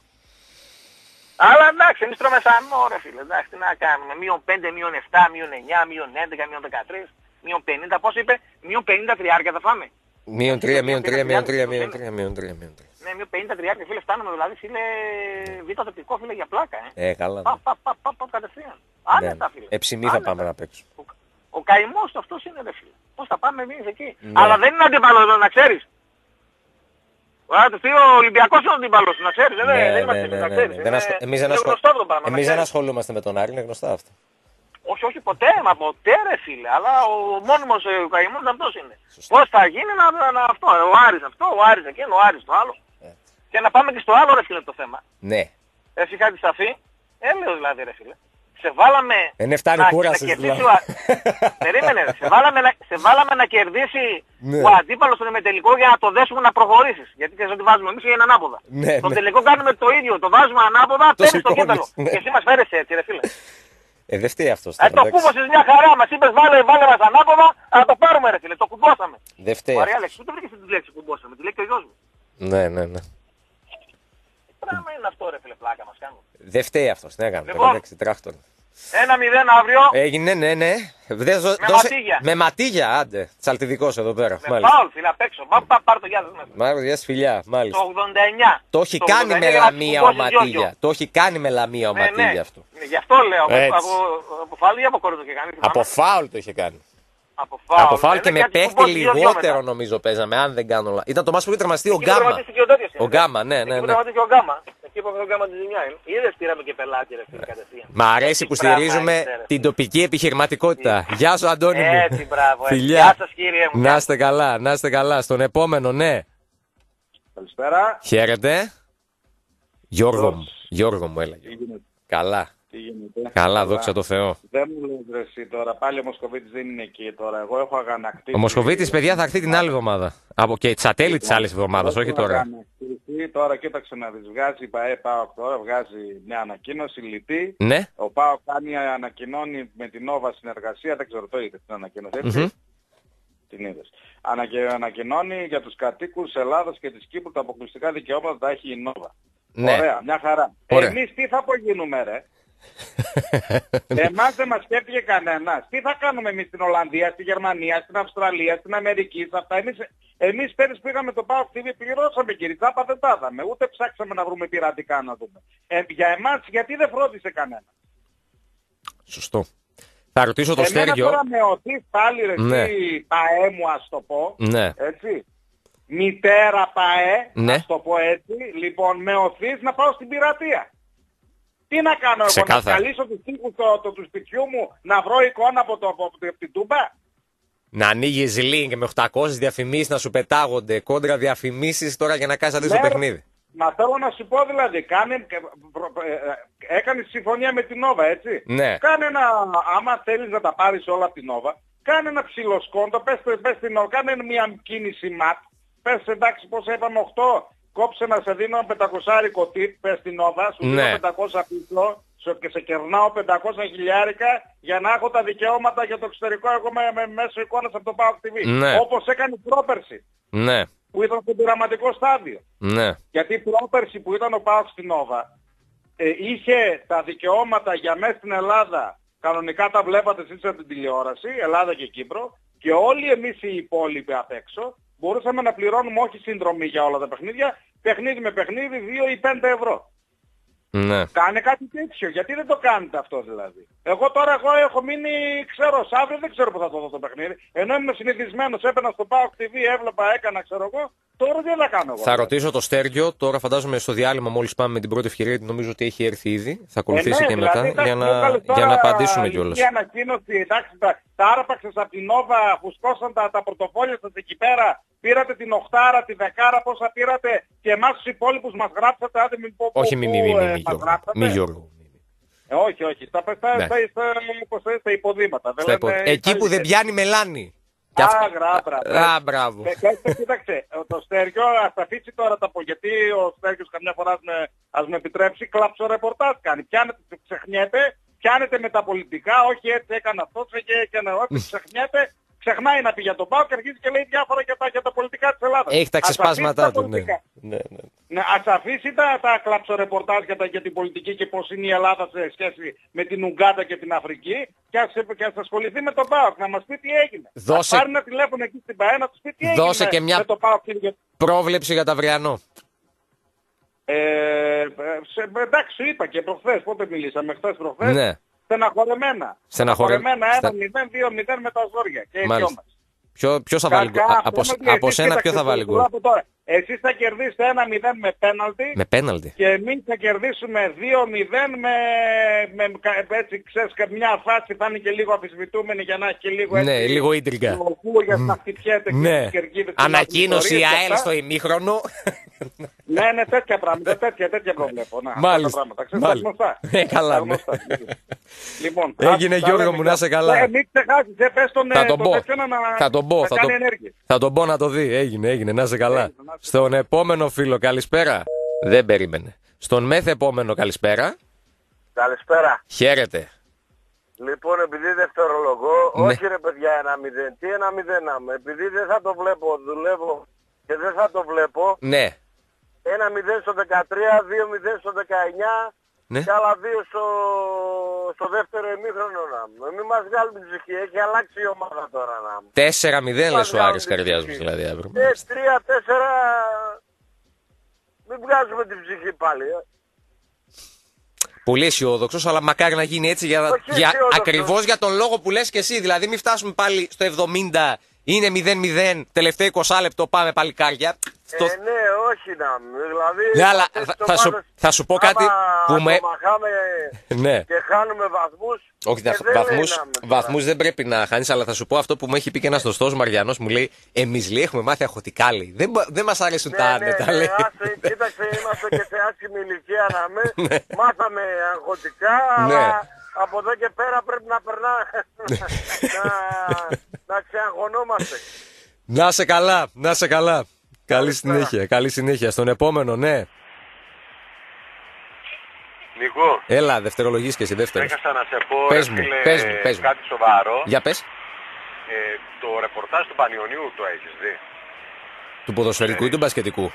Speaker 3: Αλλά εντάξει, εμείς τρώμε σανό, ρε φίλε, εντάξει, τι να κάνουμε. -5, -7, -9, -11, -13, -50, πώς είπε, -50 τριάρια θα φάμε.
Speaker 1: -3, -3, -3, -3.
Speaker 3: Ναι, -50 τριάρια, φίλε, φτάνουμε δηλαδή, φίλε, β' τοπικό, φίλε, για πλάκα,
Speaker 1: Καλά.
Speaker 3: Παπ, κατευθείαν. Άνετα, φίλε.
Speaker 1: Εψημί θα πάμε να παίξουμε.
Speaker 3: Ο καημός του αυτός είναι, ρε φίλε. Πώς θα πάμε εμείς εκεί. Αλλά δεν είναι αντίπαλος, να ξέρεις. Ο Ολυμπιακός είναι αντίπαλος, να ξέρεις. Δεν είμαστε εμείς, να ξέρεις.
Speaker 1: Εμείς δεν ασχολούμαστε με τον Άρη, είναι γνωστά αυτό.
Speaker 3: Όχι, ποτέ, μα ποτέ, ρε φίλε. Αλλά ο μόνιμος ο καημός αυτός είναι. Πώς θα γίνει αυτό, ο Άρης αυτό, ο Άρης εκείνο, ο Άρης το άλλο. Και να πάμε και στο άλλο, ρε φίλε, το θέμα.
Speaker 1: Ναι.
Speaker 3: Εσύ κάτι σταφή, έλεγα δηλαδή, ρε φίλε. Σε βάλαμε
Speaker 1: φτάνει κούρασης, δηλαδή.
Speaker 3: Περίμενε, σε βάλαμε να κερδίσει ο αντίπαλος στον ημιτελικό για να το δέσουμε να προχωρήσεις. Γιατί θες να τη βάζουμε εμείς ή είναι ανάποδα. Στον τελικό κάνουμε το ίδιο, το βάζουμε ανάποδα, παίρνεις το κύπελο. Και εσύ μας φέρεσαι έτσι, ρε φίλε.
Speaker 1: Δεν φταίει αυτός.
Speaker 3: Το κούμπωσες μια χαρά, μας είπες βάλε μας ανάποδα, να το πάρουμε, ρε φίλε, το κουμπώσαμε.
Speaker 1: Δεν φταίει.
Speaker 3: Ωραία λέξη, πού το βρήκες τη λέξη κουμπώσαμε, τη λέει και ο γιος μου.
Speaker 1: Ναι.
Speaker 3: Πράγμα είναι αυτό, ρε φίλε, πλάκα μας κάνουν.
Speaker 1: Δεν φταίει αυτός, ναι, έκανε.
Speaker 3: 1-0 αύριο.
Speaker 1: Έγινε, ναι. Με ματίγια, άντε. Τσαλτιδικός εδώ πέρα.
Speaker 3: Με φάουλ, φίλε, απ' έξω. Πάρ' το γεια σας.
Speaker 1: Μάρκο, φιλιά, μάλιστα.
Speaker 3: Το 89.
Speaker 1: Το έχει κάνει με λαμία ο Ματίγια. Το έχει κάνει με λαμία ο Ματίγια αυτό.
Speaker 3: Γι' αυτό λέω. Από φάουλ ή από κόρνο το είχε κάνει.
Speaker 1: Από φάουλ το είχε κάνει.
Speaker 3: Από
Speaker 1: φάουλ και με παίχτη λιγότερο νομίζω παίζαμε, αν δεν κάνω λάθος. Ήταν το μάτς που είχε τραυματιστεί ο Γκάμα. Ο Γκάμα, ναι.
Speaker 3: Εκεί που έχω Γκάμα τη ζημιά. Είδες πήραμε και πελάτη, ρε φίλε, κατευθείαν.
Speaker 1: Μ' αρέσει που στηρίζουμε την τοπική επιχειρηματικότητα. Γεια σου, Αντώνη μου.
Speaker 3: Έτσι, μπράβο.
Speaker 1: Φιλιά.
Speaker 3: Γεια σας, κύριε μου.
Speaker 1: Να είστε καλά. Στον επόμενο, ναι.
Speaker 2: Καλησπέρα.
Speaker 1: Χαίρετε. Γιώργο μου, έλεγε. Καλά.
Speaker 2: Τι γίνεται?
Speaker 1: Καλά, δόξα τω Θεώ.
Speaker 2: Δεν μου λες ρε εσύ τώρα, πάλι ο Μοσκοβίτης δεν είναι εκεί τώρα. Εγώ έχω αγανακτήσει.
Speaker 1: Ο Μοσκοβίτης, παιδιά, θα έρθει την άλλη εβδομάδα. Από και τσατέλη της άλλης εβδομάδας, όχι τώρα.
Speaker 2: Τώρα κοίταξε να δεις, βγάζει η ΠΑΟΚ τώρα, βγάζει μια ανακοίνωση λιτή.
Speaker 1: Ναι.
Speaker 2: Ο ΠΑΟΚ ανακοινώνει με την Νόβα συνεργασία, δεν ξέρω το είδες την ανακοίνωση, έτσι. Την είδες. Ανακοινώνει για τους κατοίκους Ελλάδας και της Κύπρου τα αποκλειστικά δικαιώματα τα έχει η Νόβα.
Speaker 1: Ναι.
Speaker 2: Ωραία, μια χαρά. Εμείς τι θα απογίνουμε ρε? Εμάς δεν μας σκέφτηκε κανένας. Τι θα κάνουμε εμείς στην Ολλανδία, στη Γερμανία, στην Αυστραλία, στην Αμερική, σε αυτά. Εμείς πέρυσι πήγαμε το PAOK TV, πληρώσαμε κύριε Τσάπα, δεν τα είδαμε. Ούτε ψάξαμε να βρούμε πειρατικά να δούμε. Για εμάς γιατί δεν φρόντισε κανένα?
Speaker 1: Σωστό. Θα ρωτήσω το Στέργιο.
Speaker 2: Τώρα με οθείς πάλι ρε εσύ ΠΑΕ μου ας το πω.
Speaker 1: Ναι.
Speaker 2: Έτσι. Μητέρα ΠΑΕ,
Speaker 1: ναι.
Speaker 2: ας το πω έτσι. Λοιπόν με οθείς να πάω στην πειρατεία. Τι να κάνω εγώ, να καλήσω τους τοίχους του σπιτιού μου να βρω εικόνα από την Τούμπα?
Speaker 1: Να ανοίγεις link με 800 διαφημίσεις να σου πετάγονται κόντρα διαφημίσεις τώρα για να κάνεις αντίστοιχο παιχνίδι.
Speaker 2: Μα θέλω να σου πω δηλαδή, έκανε συμφωνία με την Νόβα, έτσι.
Speaker 1: Ναι.
Speaker 2: Κάνε άμα θέλεις να τα πάρεις όλα από την Νόβα, κάνε ένα ψιλοσκόντο, πες στην Νόβα, κάνε μια κίνηση ματ, πες εντάξει πώς είπαμε 8. Κόψε να σε δίνω 500 τύπ, πες στην Νόβα, σου δίνω 500 πίσω και σε κερνάω 500 χιλιάρικα για να έχω τα δικαιώματα για το εξωτερικό εγώ με μέσω εικόνας από το PAOK TV.
Speaker 1: Ναι.
Speaker 2: Όπως έκανε πρόπερση.
Speaker 1: Ναι.
Speaker 2: Που ήταν στο πειραματικό στάδιο.
Speaker 1: Ναι.
Speaker 2: Γιατί πρόπερση που ήταν ο PAOK στην Νόβα είχε τα δικαιώματα για μέσα στην Ελλάδα, κανονικά τα βλέπατε εσείς από την τηλεόραση, Ελλάδα και Κύπρο, και όλοι εμείς οι υπόλοιποι απ' έξω μπορούσαμε να πληρώνουμε όχι συνδρομή για όλα τα παιχνίδια,
Speaker 3: παιχνίδι με παιχνίδι 2 ή 5 ευρώ.
Speaker 1: Ναι.
Speaker 3: Κάνε κάτι τέτοιο. Γιατί δεν το κάνετε αυτό δηλαδή? Εγώ έχω μείνει, ξέρω, αύριο δεν ξέρω που θα το δω το παιχνίδι. Ενώ ήμουν συνηθισμένος, έπαιρνα στο PAOK TV, έβλεπα, έκανα, ξέρω εγώ. Τώρα δεν θα κάνω εγώ.
Speaker 1: Θα ρωτήσω το Στέργιο, τώρα φαντάζομαι στο διάλειμμα μόλις πάμε με την πρώτη ευκαιρία, νομίζω ότι έχει έρθει ήδη. Θα ακολουθήσει
Speaker 3: ναι,
Speaker 1: και
Speaker 3: δηλαδή,
Speaker 1: μετά για να απαντήσουμε κιόλας.
Speaker 3: Η ανακοίνωση, εντάξει, τα άρπαξες από την Νόβα, φουσκώσαν τα πορτοφόλια σας εκεί πέρα. Πήρατε την 8, τη 10, πόσα πήρατε και εμάς τους υπόλοιπους μας γράψατε, άντε μην πω
Speaker 1: όχι, μη Γιώργο.
Speaker 3: Όχι, στα υποδήματα.
Speaker 1: Εκεί που δεν πιάνει μελάνι. Μπράβο.
Speaker 3: Κοίταξε, το Στέργιο ας αφήσει τώρα γιατί ο Στέργιος καμιά φορά ας με επιτρέψει, κλάψο ρεπορτάζ κάνει. Ξεχνιέται, πιάνετε με τα πολιτικά, όχι έτσι έκανε αυτό, ξεχνιέται. Ξεχνάει να πει για τον ΠΑΟΚ και αρχίζει και λέει διάφορα για τα πολιτικά της Ελλάδας.
Speaker 1: Έχει τα ξεσπάσματά του,
Speaker 3: ναι. Ας αφήσει τα κλαψορεπορτάζ για την πολιτική και πώς είναι η Ελλάδα σε σχέση με την Ουγκάντα και την Αφρική και ας ασχοληθεί με τον ΠΑΟΚ, να μας πει τι έγινε. Ας πάρει ένα τηλέφωνο εκεί στην ΠΑΕ να τους πει τι έγινε.
Speaker 1: Δώσε και μια πρόβλεψη για το αυριανό.
Speaker 3: Εντάξει, σου είπα και προχθές, πότε μιλήσαμε, χθες προχθές.
Speaker 1: Ναι.
Speaker 3: Στεναχωρεμένα 1-0, 2-0 με τα ζόρια. Και
Speaker 1: ποιος θα βάλει γκολ? Από σένα ποιο θα βάλει γκολ?
Speaker 3: Εσείς θα κερδίσετε 1-0 με πέναλτι.
Speaker 1: Με πέναλτι.
Speaker 3: Και εμείς θα κερδίσουμε 2-0 με έτσι, ξέρεις, μια φάση θα είναι και λίγο αμφισβητούμενη για να έχει και λίγο έτσι.
Speaker 1: Ναι, λίγο ίντριγκα.
Speaker 3: Να χτυπιέται
Speaker 1: και κερκίδες. Ανακοίνωση η ΑΕΛ στο ημίχρονο.
Speaker 3: Ναι, τέτοια πράγματα, τέτοια προβλέπω.
Speaker 1: Μάλιστα. Καλά, ναι.
Speaker 3: Λοιπόν,
Speaker 1: έγινε Γιώργο μου, να είσαι καλά.
Speaker 3: Μην ξεχάσεις, πες τον
Speaker 1: θα τον πω να το δει. Έγινε, να είσαι καλά. Στον επόμενο φίλο, καλησπέρα. Δεν περίμενε. Στον μεθ επόμενο, καλησπέρα.
Speaker 6: Καλησπέρα.
Speaker 1: Χαίρετε.
Speaker 6: Λοιπόν, επειδή δευτερολογώ, όχι ρε παιδιά 1-0. Τι 1-0 να με. Επειδή δεν θα το βλέπω, δουλεύω και δεν θα το βλέπω.
Speaker 1: Ναι.
Speaker 6: 1-0 στο 13, 2-0 στο 19 και άλλα 2 στο δεύτερο ημίχρονο να μου. Μην μας βγάλουν την ψυχή, έχει αλλάξει η ομάδα τώρα να μου.
Speaker 1: 4-0 λες ο Άρης καρδιάς μου δηλαδή αύριο.
Speaker 6: 3-4, μην βγάζουμε την ψυχή πάλι.
Speaker 1: Πολύ αισιόδοξος, αλλά μακάρι να γίνει έτσι ακριβώς για τον λόγο που λες και εσύ. Δηλαδή μην φτάσουμε πάλι στο 70, είναι 0-0, τελευταίο 20 λεπτό πάμε παλικάρια.
Speaker 6: Ναι, όχι να μου. Δηλαδή,
Speaker 1: ναι, αλλά θα σου πω κάτι που με...
Speaker 6: ναι. Και χάνουμε βαθμούς.
Speaker 1: Όχι, βαθμούς δεν πρέπει να χάνεις, αλλά θα σου πω αυτό που μου έχει πει και ένας σωστός Μαριανός. Μου λέει, εμείς λέει έχουμε μάθει αγχωτικά, λέει. Δεν μας αρέσουν τα άνετα, λέει.
Speaker 6: Κοίταξε, είμαστε και σε άσχημη ηλικία να με. Μάθαμε αγχωτικά, αλλά από εδώ και πέρα πρέπει να να ξεαγχωνόμαστε.
Speaker 1: Να σε καλά. Καλή συνέχεια. Στον επόμενο, ναι.
Speaker 5: Νικό.
Speaker 1: Έλα, δευτερολογείς και εσύ δεύτερος.
Speaker 5: Έχασα να σε πω,
Speaker 1: πες μου.
Speaker 5: Κάτι σοβαρό.
Speaker 1: Για πες.
Speaker 5: Το ρεπορτάζ του Πανιωνίου το έχεις δει?
Speaker 1: Του ποδοσφαιρικού ή του μπασκετικού?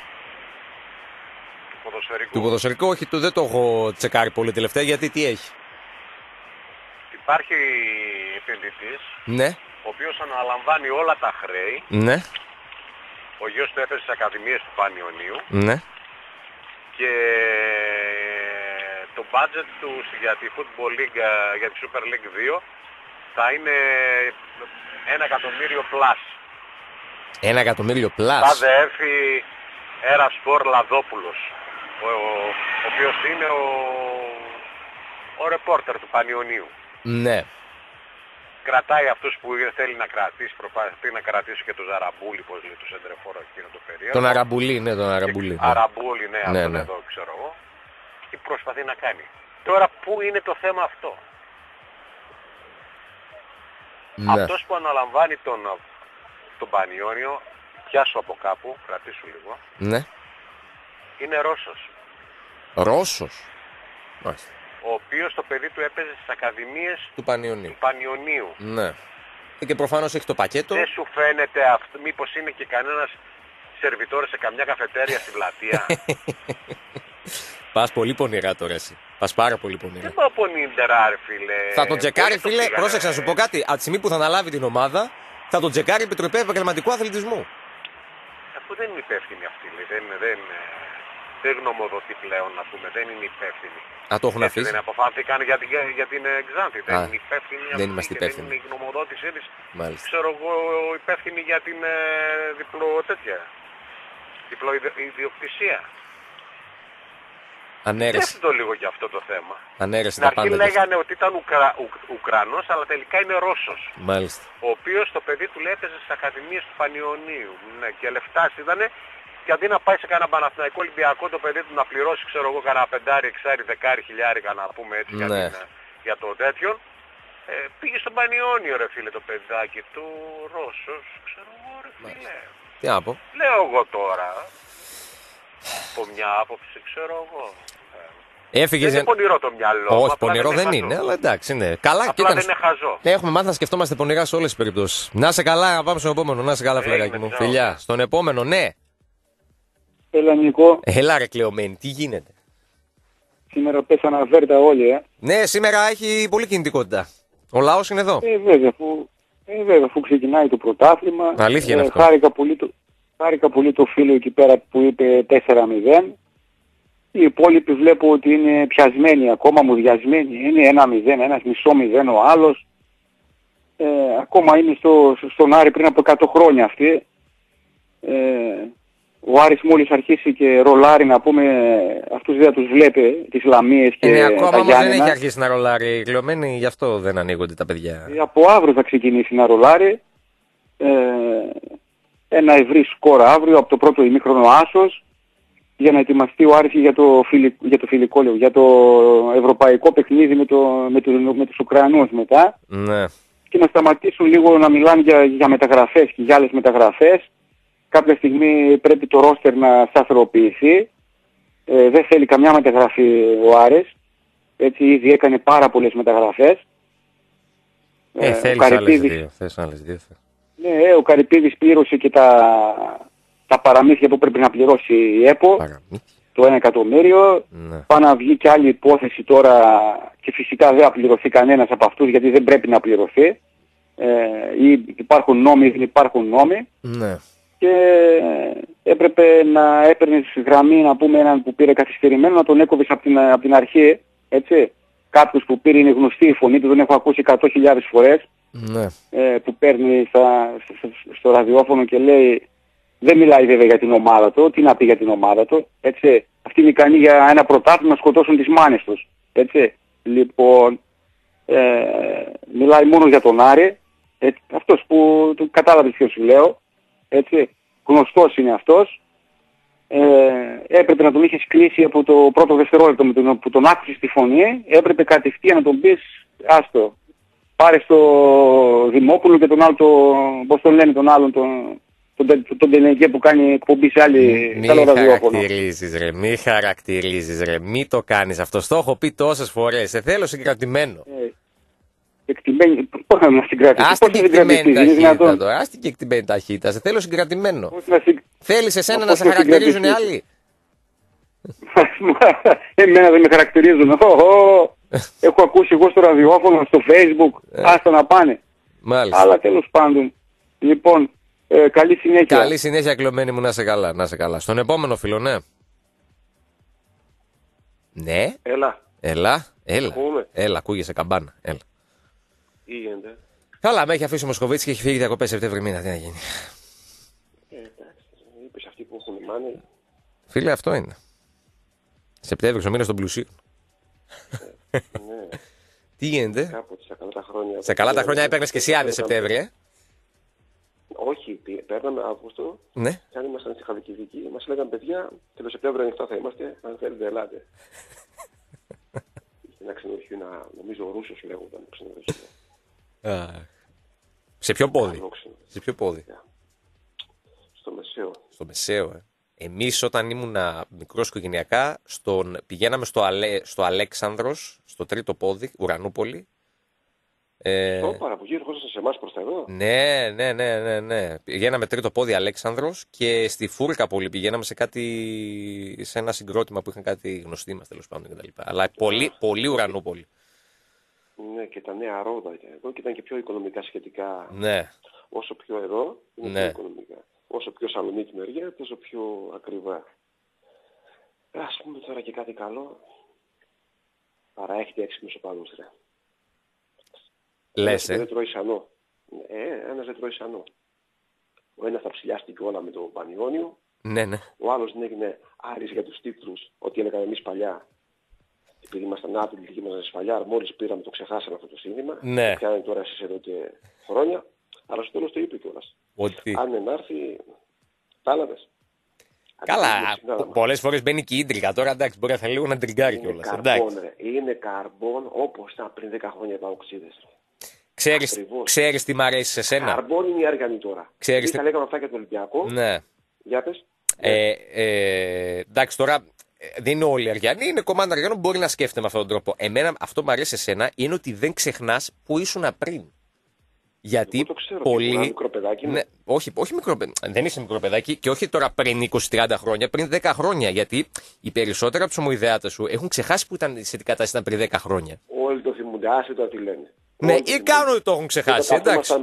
Speaker 1: Του ποδοσφαιρικού, όχι, δεν το έχω τσεκάρει πολύ τελευταία, γιατί τι έχει?
Speaker 5: Υπάρχει επενδυτής,
Speaker 1: ναι,
Speaker 5: ο οποίος αναλαμβάνει όλα τα χρέη.
Speaker 1: Ναι.
Speaker 5: Ο γιος του έφερε στις ακαδημίες του Πανιωνίου.
Speaker 1: Ναι.
Speaker 5: Και το budget του για τη Football League, για τη Super League 2 θα είναι 1 εκατομμύριο plus.
Speaker 1: 1 εκατομμύριο plus.
Speaker 5: Θα έρθει Έρα Σπορ Λαδόπουλος, ο οποίος είναι ο ρεπόρτερ του Πανιωνίου.
Speaker 1: Ναι.
Speaker 5: Κρατάει αυτούς που θέλει να κρατήσει, προσπαθεί να κρατήσει και τον Ζαραμπούλη, πώς λέει, το σεντρεφόρο εκείνο το περίεργο.
Speaker 1: Τον Αραμπούλη, ναι, τον Αραμπούλη.
Speaker 5: Αραμπούλη, ναι, αυτόν εδώ ξέρω εγώ. Τι προσπαθεί να κάνει. Τώρα πού είναι το θέμα αυτό? Ναι. Αυτός που αναλαμβάνει τον Πανιόνιο, πιάσου από κάπου, κρατήσου λίγο.
Speaker 1: Ναι.
Speaker 5: Είναι Ρώσος.
Speaker 1: Ρώσος. Μάλιστα.
Speaker 5: Ο οποίος το παιδί του έπαιζε στις ακαδημίες
Speaker 1: του Πανιωνίου. Ναι. Και προφανώς έχει το πακέτο.
Speaker 5: Δεν σου φαίνεται αυτό? Μήπως είναι και κανένας σερβιτόρ σε καμιά καφετέρια στη Πλατεία?
Speaker 1: Πας πολύ πονηρά τώρα εσύ. Πας πάρα πολύ πονηρά.
Speaker 5: Δεν πάω πονηρά, ρε φίλε.
Speaker 1: Θα τον τσεκάρει, φίλε. Πρόσεξε να σου πω κάτι. Από τη στιγμή που θα αναλάβει την ομάδα, θα τον τσεκάρει η Επιτροπή Επαγγελματικού Αθλητισμού.
Speaker 5: Αφού δεν είναι υπεύθυνη αυτή, λέει. Δεν δεν γνωμοδοτεί πλέον, να πούμε, δεν είναι υπεύθυνοι.
Speaker 1: Α, το έχουν αφήσει.
Speaker 5: Δεν αποφάθηκαν για την Ξάνθη. Δεν είναι υπεύθυνοι.
Speaker 1: Δεν είμαστε υπεύθυνοι.
Speaker 5: Δεν είναι η γνωμοδότησή της.
Speaker 1: Μάλιστα.
Speaker 5: Ξέρω εγώ, υπεύθυνοι για την διπλοϊδιοκτησία.
Speaker 1: Ανέρεσε.
Speaker 5: το λίγο για αυτό το θέμα.
Speaker 1: Ανέρεσε
Speaker 5: στην αρχή λέγανε ότι ήταν Ουκρανός, αλλά τελικά είναι Ρώσος.
Speaker 1: Μάλιστα.
Speaker 5: Ο οποίος το παιδί του λέει έπαιζε στις ακαδημίες του Πανιωνίου. Ναι, και λεφτά είδανε. Και αντί να πάει σε κανένα Παναθηναϊκό Ολυμπιακό το παιδί του να πληρώσει, ξέρω εγώ, κανένα 5-6-10 χιλιάρικα να πούμε έτσι για το τέτοιο, πήγε στον Πανιώνιο ρε φίλε το παιδάκι του, Ρώσος, ξέρω εγώ ρε φίλε.
Speaker 1: Τι να πω.
Speaker 5: Λέω εγώ τώρα, από μια άποψη ξέρω εγώ.
Speaker 1: Έφυγες...
Speaker 5: Δεν είναι πονηρό το μυαλό.
Speaker 1: Όχι, πονηρό δεν είναι, αλλά εντάξει, ναι. Καλά,
Speaker 5: απλά δεν είναι χαζό.
Speaker 1: Έχουμε μάθει να σκεφτόμαστε πονηρά σε όλες τις περιπτώσεις. Να σε καλά, να πάμε στον επόμενο. Να σε καλά, φλεγάκι μου. Φιλιά. Στον επόμενο, ναι.
Speaker 7: Έλα Νικό.
Speaker 1: Έλα ρε κλεωμένη, τι γίνεται.
Speaker 7: Σήμερα πέσανα βέρτα όλοι,
Speaker 1: Ναι, σήμερα έχει πολύ κινητικότητα. Ο λαός είναι εδώ.
Speaker 7: Βέβαια, αφού ξεκινάει το πρωτάθλημα.
Speaker 1: Αλήθεια είναι αυτό.
Speaker 7: Χάρηκα πολύ το φίλο εκεί πέρα που είπε 4-0. Οι υπόλοιποι βλέπω ότι είναι πιασμένοι ακόμα, μουδιασμένοι. Είναι 1-0, ένας μισό 0 ο άλλος. Ακόμα είναι στον Άρη πριν από 100 χρόνια αυτοί. Ο Άρης μόλις αρχίσει και ρολάρει, να πούμε, αυτούς δεν τους βλέπει, τις Λαμίες και τα Γιάννενα.
Speaker 1: Ακόμα όμως δεν έχει αρχίσει να ρολάρει, κλειωμένοι, γι' αυτό δεν ανοίγονται τα παιδιά.
Speaker 7: Από αύριο θα ξεκινήσει να ρολάρει. Ένα ευρύ σκορ αύριο από το πρώτο ημίχρονο άσος, για να ετοιμαστεί ο Άρης για το ευρωπαϊκό παιχνίδι με τους Ουκρανούς μετά.
Speaker 1: Ναι.
Speaker 7: Και να σταματήσουν λίγο να μιλάνε για μεταγραφές και για άλλες μεταγραφές. Κάποια στιγμή πρέπει το ρόστερ να σταθεροποιηθεί. Δεν θέλει καμιά μεταγραφή ο Άρης. Έτσι ήδη έκανε πάρα πολλές μεταγραφές.
Speaker 1: Θέλει άλλες δύο.
Speaker 7: Ναι, ο Καρυπίδης πλήρωσε και τα παραμύθια που πρέπει να πληρώσει η ΕΠΟ. Το 1 εκατομμύριο.
Speaker 1: Ναι.
Speaker 7: Πάει να βγει και άλλη υπόθεση τώρα και φυσικά δεν θα πληρωθεί κανένας από αυτούς γιατί δεν πρέπει να πληρωθεί. Υπάρχουν νόμοι, δεν υπάρχουν νόμοι.
Speaker 1: Ναι.
Speaker 7: Και έπρεπε να έπαιρνες γραμμή, να πούμε, έναν που πήρε καθυστερημένο, να τον έκοβες από την αρχή, έτσι. Κάποιος που πήρε, είναι γνωστή η φωνή του, τον έχω ακούσει 100.000 φορές,
Speaker 1: ναι.
Speaker 7: Που παίρνει στο ραδιόφωνο και λέει, δεν μιλάει βέβαια για την ομάδα του, τι να πει για την ομάδα του, έτσι. Αυτοί είναι ικανοί για ένα πρωτάθλημα να σκοτώσουν τις μάνες τους, έτσι. Λοιπόν, μιλάει μόνο για τον Άρη, αυτός που κατάλαβες ποιο σου λέω. Έτσι, γνωστός είναι αυτός. Έπρεπε να τον είχες κλείσει από το πρώτο δευτερόλεπτο που τον άκουσες στη φωνή. Έπρεπε κατευθείαν να τον πεις, άστο, πάρε στο Δημόπουλο και τον άλλο, πώς τον λένε τον άλλον, τον Τελενικέ που κάνει εκπομπή σε άλλη ραδιόφωνο.
Speaker 1: Μη χαρακτηρίζεις ρε, μη το κάνεις αυτό. Το έχω πει τόσες φορές, σε θέλω συγκρατημένο.
Speaker 7: Εκτιμένη, πώς να συγκρατήσεις,
Speaker 1: πώς να συγκρατήσεις, ας την κεκτημένη ταχύτητα, σε θέλω συγκρατημένο. Θέλεις εσένα να σε χαρακτηρίζουν οι άλλοι.
Speaker 7: Εμένα δεν με χαρακτηρίζουν. Έχω ακούσει εγώ στο ραδιόφωνο, στο Facebook, άστα να πάνε.
Speaker 1: Μάλιστα.
Speaker 7: Αλλά τέλος πάντων, λοιπόν, καλή συνέχεια.
Speaker 1: Καλή συνέχεια κλωμένη μου, να σε καλά, να σε καλά. Στον επόμενο φίλο, ναι. Ναι. Έλα, ακούγεσαι καμπάνα, έλα.
Speaker 8: Τι γίνεται.
Speaker 1: Καλά, με έχει αφήσει ο Μοσκοβίτης και έχει φύγει διακοπές Σεπτέμβρη μήνα. Τι να γίνει.
Speaker 8: Εντάξει, είπες αυτοί που έχουν μάνει.
Speaker 1: Φίλε, αυτό είναι. Σεπτέμβρη, ο μήνας των πλουσίων.
Speaker 8: Ναι.
Speaker 1: Τι γίνεται.
Speaker 8: Κάποτε σε καλά τα χρόνια.
Speaker 1: Σε καλά τα χρόνια έπαιρνες και εσύ άδεια Σεπτέμβρη,
Speaker 8: Όχι, παίρναμε Αύγουστο.
Speaker 1: Ναι.
Speaker 8: Και αν ήμασταν στη Χαλκιδική, μας λέγανε παιδιά, και το Σεπτέμβριο ανοιχτά θα είμαστε. Αν θέλετε, ελάτε. Ένα ξενοδοχείο, νομίζω ο Ρούσος λέγονταν ξενοδοχείο.
Speaker 1: Σε ποιο πόδι. Σε ποιο πόδι.
Speaker 8: Στο Μεσαίο.
Speaker 1: Στο Μεσαίο, Εμείς όταν ήμουν μικρός οικογενειακά πηγαίναμε στο Αλέξανδρος, στο τρίτο πόδι, Ουρανούπολη.
Speaker 8: Πάρα που γύρω ερχόσασταν σε εμάς προς τα εδώ.
Speaker 1: Ναι. Πηγαίναμε τρίτο πόδι Αλέξανδρος και στη Φούρκαπολη πηγαίναμε σε ένα συγκρότημα που είχαν κάτι γνωστοί μας τέλος πάντων κτλ. Αλλά πολύ Ουρανούπολη.
Speaker 8: Ναι, και τα νέα ρόδα εδώ και ήταν και πιο οικονομικά σχετικά.
Speaker 1: Ναι.
Speaker 8: Όσο πιο εδώ είναι πιο οικονομικά. Όσο πιο Σαλονίκη μεριά, τόσο πιο ακριβά. Ας πούμε τώρα και κάτι καλό. Παραέχεται 6 μισοπαλούς, ρε.
Speaker 1: Λες,
Speaker 8: Δεν τρώει σανό. Ένας δεν τρώει σανό. Ο ένας θα ψηλιάστηκε όλα με το Πανιόνιο.
Speaker 1: Ναι, ναι.
Speaker 8: Ο άλλος δεν έγινε άρης για τους τίτλους, ότι έλεγαμε εμείς παλιά. Επειδή ήμασταν άπειλοι και ήμασταν σφαλιάρ, μόλις πήραμε το ξεχάσαμε αυτό το σύνθημα.
Speaker 1: Ναι.
Speaker 8: Πιάνει τώρα εσείς εδώ και χρόνια. Αλλά στο τέλος το είπε κιόλας.
Speaker 1: Ότι...
Speaker 8: Αν ενάρθει, τάλαβες.
Speaker 1: Καλά, πολλές φορές μπαίνει και η ίντρικα. Τώρα εντάξει, μπορεί να λίγο να τριγκάρει κιόλας.
Speaker 8: Είναι καρμπόν όπως ήταν πριν 10 χρόνια οι παοξίδες.
Speaker 1: Ξέρεις τι μ' αρέσει σε σένα.
Speaker 8: Καρμπόν είναι η Αργανή τώρα.
Speaker 1: Ξέρεις
Speaker 8: τι... λέγαμε αυτά για το Ολυμπιακό.
Speaker 1: Ναι.
Speaker 8: Για πες.
Speaker 1: Εντάξει, τώρα δεν είναι όλοι οι Αργιανοί, είναι κομμάτι Αργιανών, μπορεί να σκέφτεται με αυτόν τον τρόπο. Εμένα αυτό μου αρέσει σε σένα είναι ότι δεν ξεχνάς που ήσουν πριν. Γιατί
Speaker 8: το ξέρω,
Speaker 1: πολλοί.
Speaker 8: Ένα μικρό παιδάκι.
Speaker 1: Ναι, όχι μικρό παιδάκι. Δεν είσαι μικρό παιδάκι και όχι τώρα πριν 20-30 χρόνια, πριν 10 χρόνια. Γιατί οι περισσότεροι από του ομοειδεάτες σου έχουν ξεχάσει που ήταν σε τι κατάσταση ήταν πριν 10 χρόνια.
Speaker 8: Όλοι το θυμούνται, άσε το τι λένε.
Speaker 1: Ναι, ή κάνουν ότι το έχουν ξεχάσει.
Speaker 8: Όταν καθόμασταν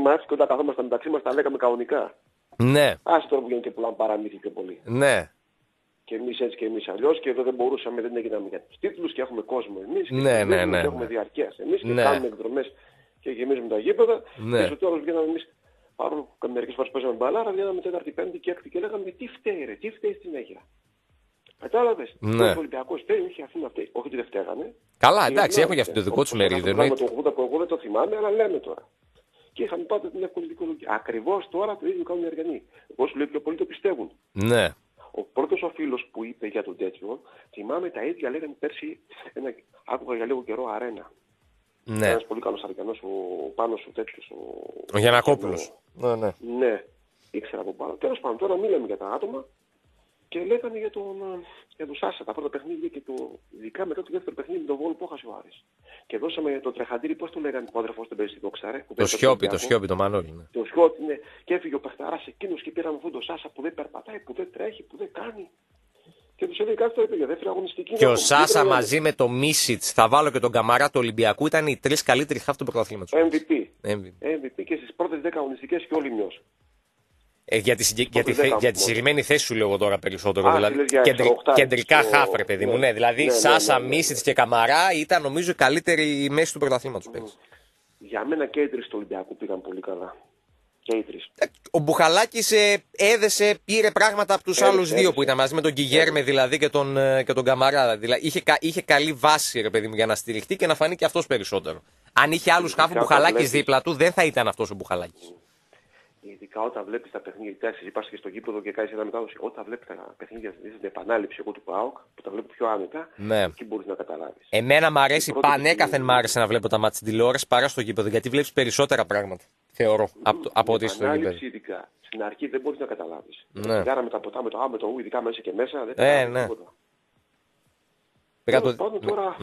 Speaker 8: μεταξύ μας, τα λέγαμε κανονικά.
Speaker 1: Ναι.
Speaker 8: Άσε τώρα που γίνονται και πολλά παραμύθια και πολύ.
Speaker 1: Ναι.
Speaker 8: Και εμείς έτσι και εμείς αλλιώς και εδώ δεν μπορούσαμε, δεν έγιναμε για τους τίτλους και έχουμε κόσμο εμείς.
Speaker 1: Ναι.
Speaker 8: Και έχουμε διαρκές εμείς και κάνουμε εκδρομές και γεμίζουμε τα γήπεδα.
Speaker 1: Ναι.
Speaker 8: Και στο τέλος βγαίναμε εμείς, παρόλο που μερικές φορές παίζαμε μπαλάρα, βγαίναμε τέταρτη, πέμπτη και έκτη και λέγαμε τι φταίει ρε, τι φταίει στην Αίγυρα. Κατάλαβες.
Speaker 1: Ναι.
Speaker 8: Ο Ολυμπιακός φταίει, όχι αυτοί να φταίει. Όχι ότι δεν φταίγανε.
Speaker 1: Καλά, εντάξει, έχουν για αυτό το δικό του μερίδιο.
Speaker 8: Το 80 που εγώ δεν το θυμάμαι, αλλά λέμε τώρα. Και είχαμε πάντα την εύκολη δικαιολογία. Ακριβώς τώρα το ίδιο κάνουν οι Αργανοί. Εγώ σου λέω πιο πολύ το πιστεύουν.
Speaker 1: Ναι.
Speaker 8: Ο πρώτος ο φίλος που είπε για τον τέτοιο, θυμάμαι τα ίδια λέγανε πέρσι, άκουγα για λίγο καιρό Αρένα.
Speaker 1: Ναι.
Speaker 8: Ένας πολύ καλός Αργανός, ο Πάνος ο τέτοιος.
Speaker 1: Ο Γιαννακόπουλος.
Speaker 8: Ναι, ήξερα από πάνω. Τέλος πάντων, τώρα μίλαμε για τα άτομα και λέγανε για τον Σάσα, τα πρώτα παιχνίδια και ειδικά μετά το δεύτερο παιχνίδι με τον Βόλο που έχασε ο Άρης. Και δώσαμε το τρεχαντήρι, πώς το λέγανε που ο αδερφός του παίζει στην Δόξα, ρε.
Speaker 1: Το Σιώπη, το Μανώλη. Ναι.
Speaker 8: Το Σιώπη, ναι. Και έφυγε ο παιχταράς εκείνος και πήραμε αυτόν τον Σάσα που δεν περπατάει, που δεν τρέχει, που δεν κάνει. Και τους έλεγε κάτι το είπε για δεύτερη αγωνιστική.
Speaker 1: Και ο Σάσα μαζί με το Μίσιτς, θα βάλω και τον Καμαρά του Ολυμπιακού, ήταν οι τρεις καλύτεροι χαφ του πρωταθλήματος.
Speaker 8: MVP και στις πρώτες 10 αγωνιστικές και όλοι μειώσαν.
Speaker 1: Για τη συγκεκριμένη θέση σου λέω τώρα περισσότερο. Δηλαδή, κεντρικά χαφ, ρε παιδί μου. Ναι, δηλαδή Σάσα, Μίσιτς και Καμαρά ήταν νομίζω η καλύτερη μέση του πρωταθλήματος.
Speaker 8: Για μένα και οι τρεις του Ολυμπιακού πήγαν πολύ καλά. Και οι τρεις.
Speaker 1: Ο Μπουχαλάκης έδεσε, πήρε πράγματα από τους άλλους δύο που ήταν μαζί με τον Γκιγέρμε δηλαδή και τον Καμαρά. Δηλαδή, είχε καλή βάση ρε παιδί μου για να στηριχτεί και να φανεί και αυτός περισσότερο. Αν είχε άλλους χαφ ο Μπουχαλάκης δίπλα του, δεν θα ήταν αυτός ο Μπουχαλάκης.
Speaker 8: Ειδικά όταν βλέπεις τα παιχνίδια, εσύ είπα και στο γήπεδο και κάνεις ένα μετάδοση. Όταν βλέπεις τα παιχνίδια στην επανάληψη εγώ του ΠΑΟΚ, που τα βλέπω πιο άνετα, εκεί μπορείς να καταλάβεις.
Speaker 1: Εμένα μ' αρέσει, πανέκαθεν μ' άρεσε να βλέπω τα μάτια της τηλεόρασης παρά στο γήπεδο, γιατί βλέπεις περισσότερα πράγματα, θεωρώ, από ό,τι στο γήπεδο.
Speaker 8: Ειδικά. Στην αρχή δεν μπορείς να καταλάβεις.
Speaker 1: Ναι.
Speaker 8: Γάρα με τα ποτά, με το ου, ειδικά μέσα και μέσα, δεν
Speaker 1: καταλάβεις τίποτα.
Speaker 8: Τώρα...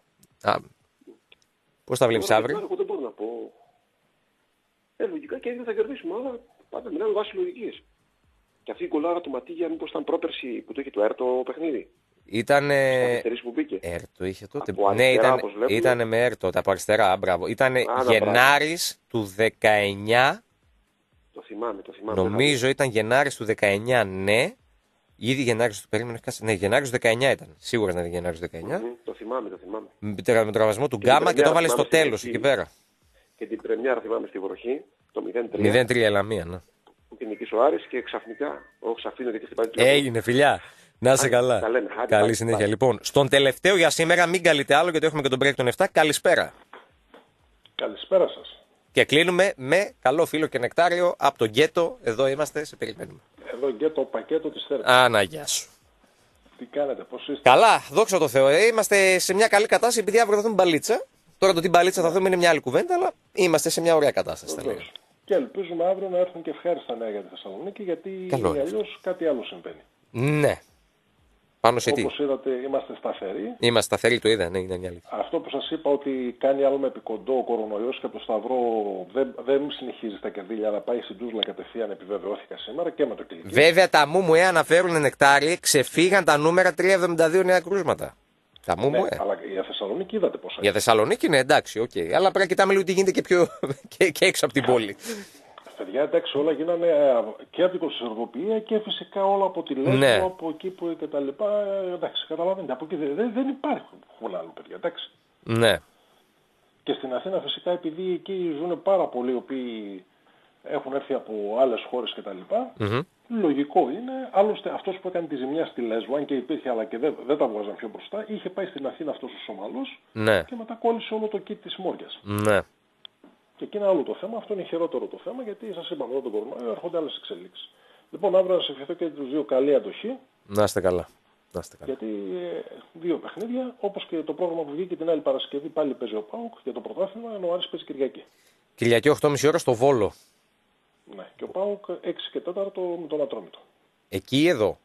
Speaker 1: Πώς τα βλέπεις αύριο?
Speaker 8: Εγώ δεν μπορώ να πω. Λογικά και δεν θα κερδίσουμε, αλλά πάντα μιλάμε βάσει λογικής. Και αυτή η κολλάρα του Ματίγια μήπως ήταν πρόπερση που το είχε το ΕΡΤ το παιχνίδι.
Speaker 1: Ήταν.
Speaker 8: Που μπήκε.
Speaker 1: ΕΡΤ είχε τότε.
Speaker 8: Από
Speaker 1: ναι,
Speaker 8: αριστερά,
Speaker 1: ήταν με ΕΡΤ τότε, από αριστερά, μπράβο. Ήταν Γενάρης του 19.
Speaker 8: Το θυμάμαι.
Speaker 1: Νομίζω ήταν Γενάρης του 19, ναι. Ήδη Γενάρης του περίμενε. Ναι, Γενάρης του 19 ήταν. Σίγουρα ήταν Γενάρης του 19.
Speaker 8: Το θυμάμαι.
Speaker 1: Με τον τραυματισμό του Γκάμα και το έβαλε στο τέλος εκεί πέρα.
Speaker 8: Και την πρεμιέρα θυμάμαι στη βροχή, το
Speaker 1: 0-3. 0-3 Ελαμία, ναι.
Speaker 8: Που την νικήσει ο Άρης και ξαφνικά, ξαφνικά γιατί χτυπάει την
Speaker 1: έγινε φιλιά. Να είσαι καλά. Καλή συνέχεια. Λοιπόν, στον τελευταίο για σήμερα, μην καλείτε άλλο γιατί έχουμε και τον break των 7. Καλησπέρα.
Speaker 9: Καλησπέρα σας.
Speaker 1: Και κλείνουμε με καλό φίλο και νεκτάριο από τον Γκέτο. Εδώ είμαστε, σε περιμένουμε.
Speaker 9: Εδώ Γκέτο, πακέτο της Θέρμης.
Speaker 1: Άνα, γεια σου.
Speaker 9: Τι κάνετε, πώς είστε?
Speaker 1: Καλά, δόξα τω Θεώ. Είμαστε σε μια καλή κατάσταση επειδή αύριο θα δούμε μπαλίτσα. Τώρα το τι μπαλίτσα θα δούμε είναι μια άλλη κουβέντα, αλλά είμαστε σε μια ωραία κατάσταση.
Speaker 9: Και ελπίζουμε αύριο να έρθουν και ευχάριστα νέα για τη Θεσσαλονίκη, γιατί αλλιώς κάτι άλλο συμβαίνει.
Speaker 1: Ναι. Πάνω σε
Speaker 9: όπως είδατε, είμαστε σταθεροί.
Speaker 1: Είμαστε σταθεροί, το είδα, ναι, είναι μια αλήθεια.
Speaker 9: Αυτό που σας είπα ότι κάνει άλλο με επικοντό ο κορονοϊός και από το Σταυρό δεν συνεχίζει στα κερδίλια, αλλά πάει στην Τούσλα κατευθείαν, επιβεβαιώθηκα σήμερα και με το κλικί.
Speaker 1: Βέβαια τα ΜΜΕ αναφέρουν νεκτάρι, ξεφύγαν τα νούμερα 372 νέα κρούσματα.
Speaker 9: Ναι, αλλά για Θεσσαλονίκη είδατε πόσα.
Speaker 1: Για Θεσσαλονίκη είναι εντάξει, οκ. Αλλά πρέπει να κοιτάμε λίγο τι γίνεται και έξω από την πόλη.
Speaker 9: Παιδιά, εντάξει, όλα γίνανε και από την Κωσυφοπαίδεια και φυσικά όλα από τη Λέσβο,
Speaker 1: ναι.
Speaker 9: από εκεί που και τα λοιπά. Εντάξει, καταλαβαίνετε. Από εκεί δεν υπάρχουν άλλο, παιδιά, εντάξει.
Speaker 1: Ναι.
Speaker 9: Και στην Αθήνα φυσικά επειδή εκεί ζουν πάρα πολλοί οι οποίοι έχουν έρθει από άλλες χώρες και τα λοιπά, λογικό είναι. Άλλωστε αυτός που έκανε τη ζημιά στη Λέσβο, αν και υπήρχε αλλά και δεν τα βγάζαν πιο μπροστά, είχε πάει στην Αθήνα αυτός ο Σομαλός, ναι, και μετά κόλλησε όλο το kit της Μόριας.
Speaker 1: Ναι.
Speaker 9: Και εκεί είναι άλλο το θέμα, αυτό είναι χειρότερο το θέμα, γιατί σας είπαμε εδώ τον κορονοϊό έρχονται άλλες εξελίξεις. Λοιπόν, αύριο να σε ευχηθώ και τους δύο καλή αντοχή.
Speaker 1: Να είστε καλά.
Speaker 9: Γιατί δύο παιχνίδια, όπως και το πρόγραμμα που βγήκε την άλλη Παρασκευή, πάλι παίζει ο ΠΑΟΚ για το πρωτάθλημα, ενώ ο Άρης παίζει Κυριακή.
Speaker 1: Κυριακή 8.30 ώρα στο Βόλο.
Speaker 9: Ναι, και ο ΠΑΟΚ 6 και 4 με τον Ατρόμητο.
Speaker 1: Εκεί ή εδώ?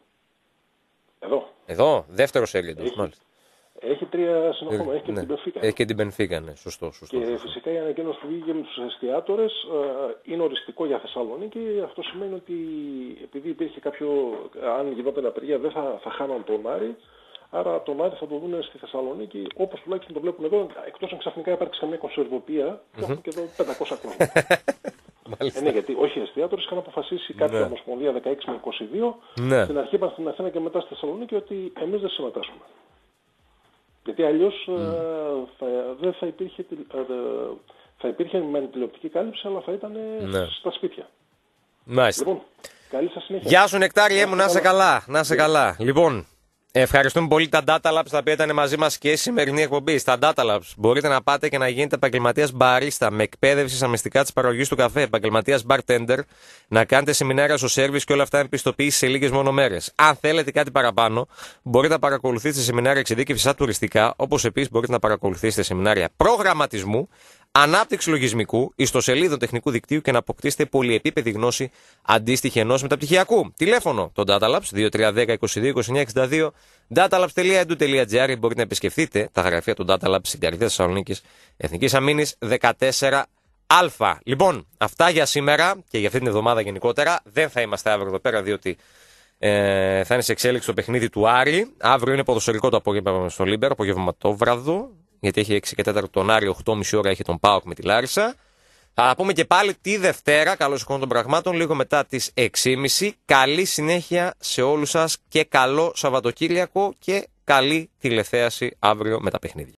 Speaker 1: Εδώ, δεύτερος Έλληνας, μάλιστα.
Speaker 9: Έχει 3 συνοχόμενα, έχει και την Μπενφίκα.
Speaker 1: Έχει και την Μπενφίκα, ναι, σωστό.
Speaker 9: Και φυσικά η ανακοίνωση που βγήκε με τους εστιατόρες είναι οριστικό για Θεσσαλονίκη. Αυτό σημαίνει ότι επειδή υπήρχε αν γινόταν απεργία δεν θα χάναν τον Άρη. Άρα τον Άρη θα το δουν στη Θεσσαλονίκη όπως τουλάχιστον το βλέπουν εδώ. Εκτός αν ξαφνικά υπάρξει καμία κονσερβοπία, και έχουμε και εδώ 500 κόσμο. Ναι, γιατί όχι οι εστιατόρες είχαν αποφασίσει κάποια ομοσπονδία 16 με 22. Ναι. Στην αρχή είπαν στην Αθήνα και μετά στη Θεσσαλονίκη ότι εμείς δεν συμμετάσχουμε. Γιατί αλλιώς δεν θα υπήρχε με τηλεοπτική κάλυψη, αλλά θα ήταν στα σπίτια.
Speaker 1: Μάλιστα.
Speaker 9: Λοιπόν, καλή σας συνέχεια.
Speaker 1: Γεια σου Νεκτάριέ μου, να είσαι καλά. Να είσαι καλά. Λοιπόν, ευχαριστούμε πολύ τα Data Labs τα οποία ήταν μαζί μας και η σημερινή εκπομπή. Στα Data Labs μπορείτε να πάτε και να γίνετε επαγγελματίας μπαρίστα με εκπαίδευση στα μυστικά της παραγωγής του καφέ, επαγγελματίας bartender, να κάνετε σεμινάρια στο σέρβις και όλα αυτά με πιστοποίηση σε λίγες μόνο μέρες. Αν θέλετε κάτι παραπάνω, μπορείτε να παρακολουθήσετε σεμινάρια εξειδίκευσης στα τουριστικά, όπως επίσης μπορείτε να παρακολουθήσετε σεμινάρια προγραμματισμού, ανάπτυξη λογισμικού, ιστοσελίδων τεχνικού δικτύου και να αποκτήσετε πολυεπίπεδη γνώση αντίστοιχη ενός μεταπτυχιακού. Τηλέφωνο το Data Labs 2310 22 29 62, datalabs.edu.gr. Μπορείτε να επισκεφτείτε τα γραφεία του Data Labs στην καρδιά Θεσσαλονίκης, Εθνικής Αμήνης 14α. Λοιπόν, αυτά για σήμερα και για αυτή την εβδομάδα γενικότερα. Δεν θα είμαστε αύριο εδώ πέρα, διότι θα είναι σε εξέλιξη το παιχνίδι του Άρη. Αύριο είναι ποδοσφαιρικό το απόγευμα στο Λίμπερ, απογευματόβραδο. Γιατί έχει 6 και 4 τον Άρη, 8.30 ώρα έχει τον ΠΑΟΚ με τη Λάρισα. Θα πούμε και πάλι τη Δευτέρα, καλώς εικόνα των πραγμάτων, λίγο μετά τις 6.30. Καλή συνέχεια σε όλους σας και καλό Σαββατοκύριακο και καλή τηλεθέαση αύριο με τα παιχνίδια.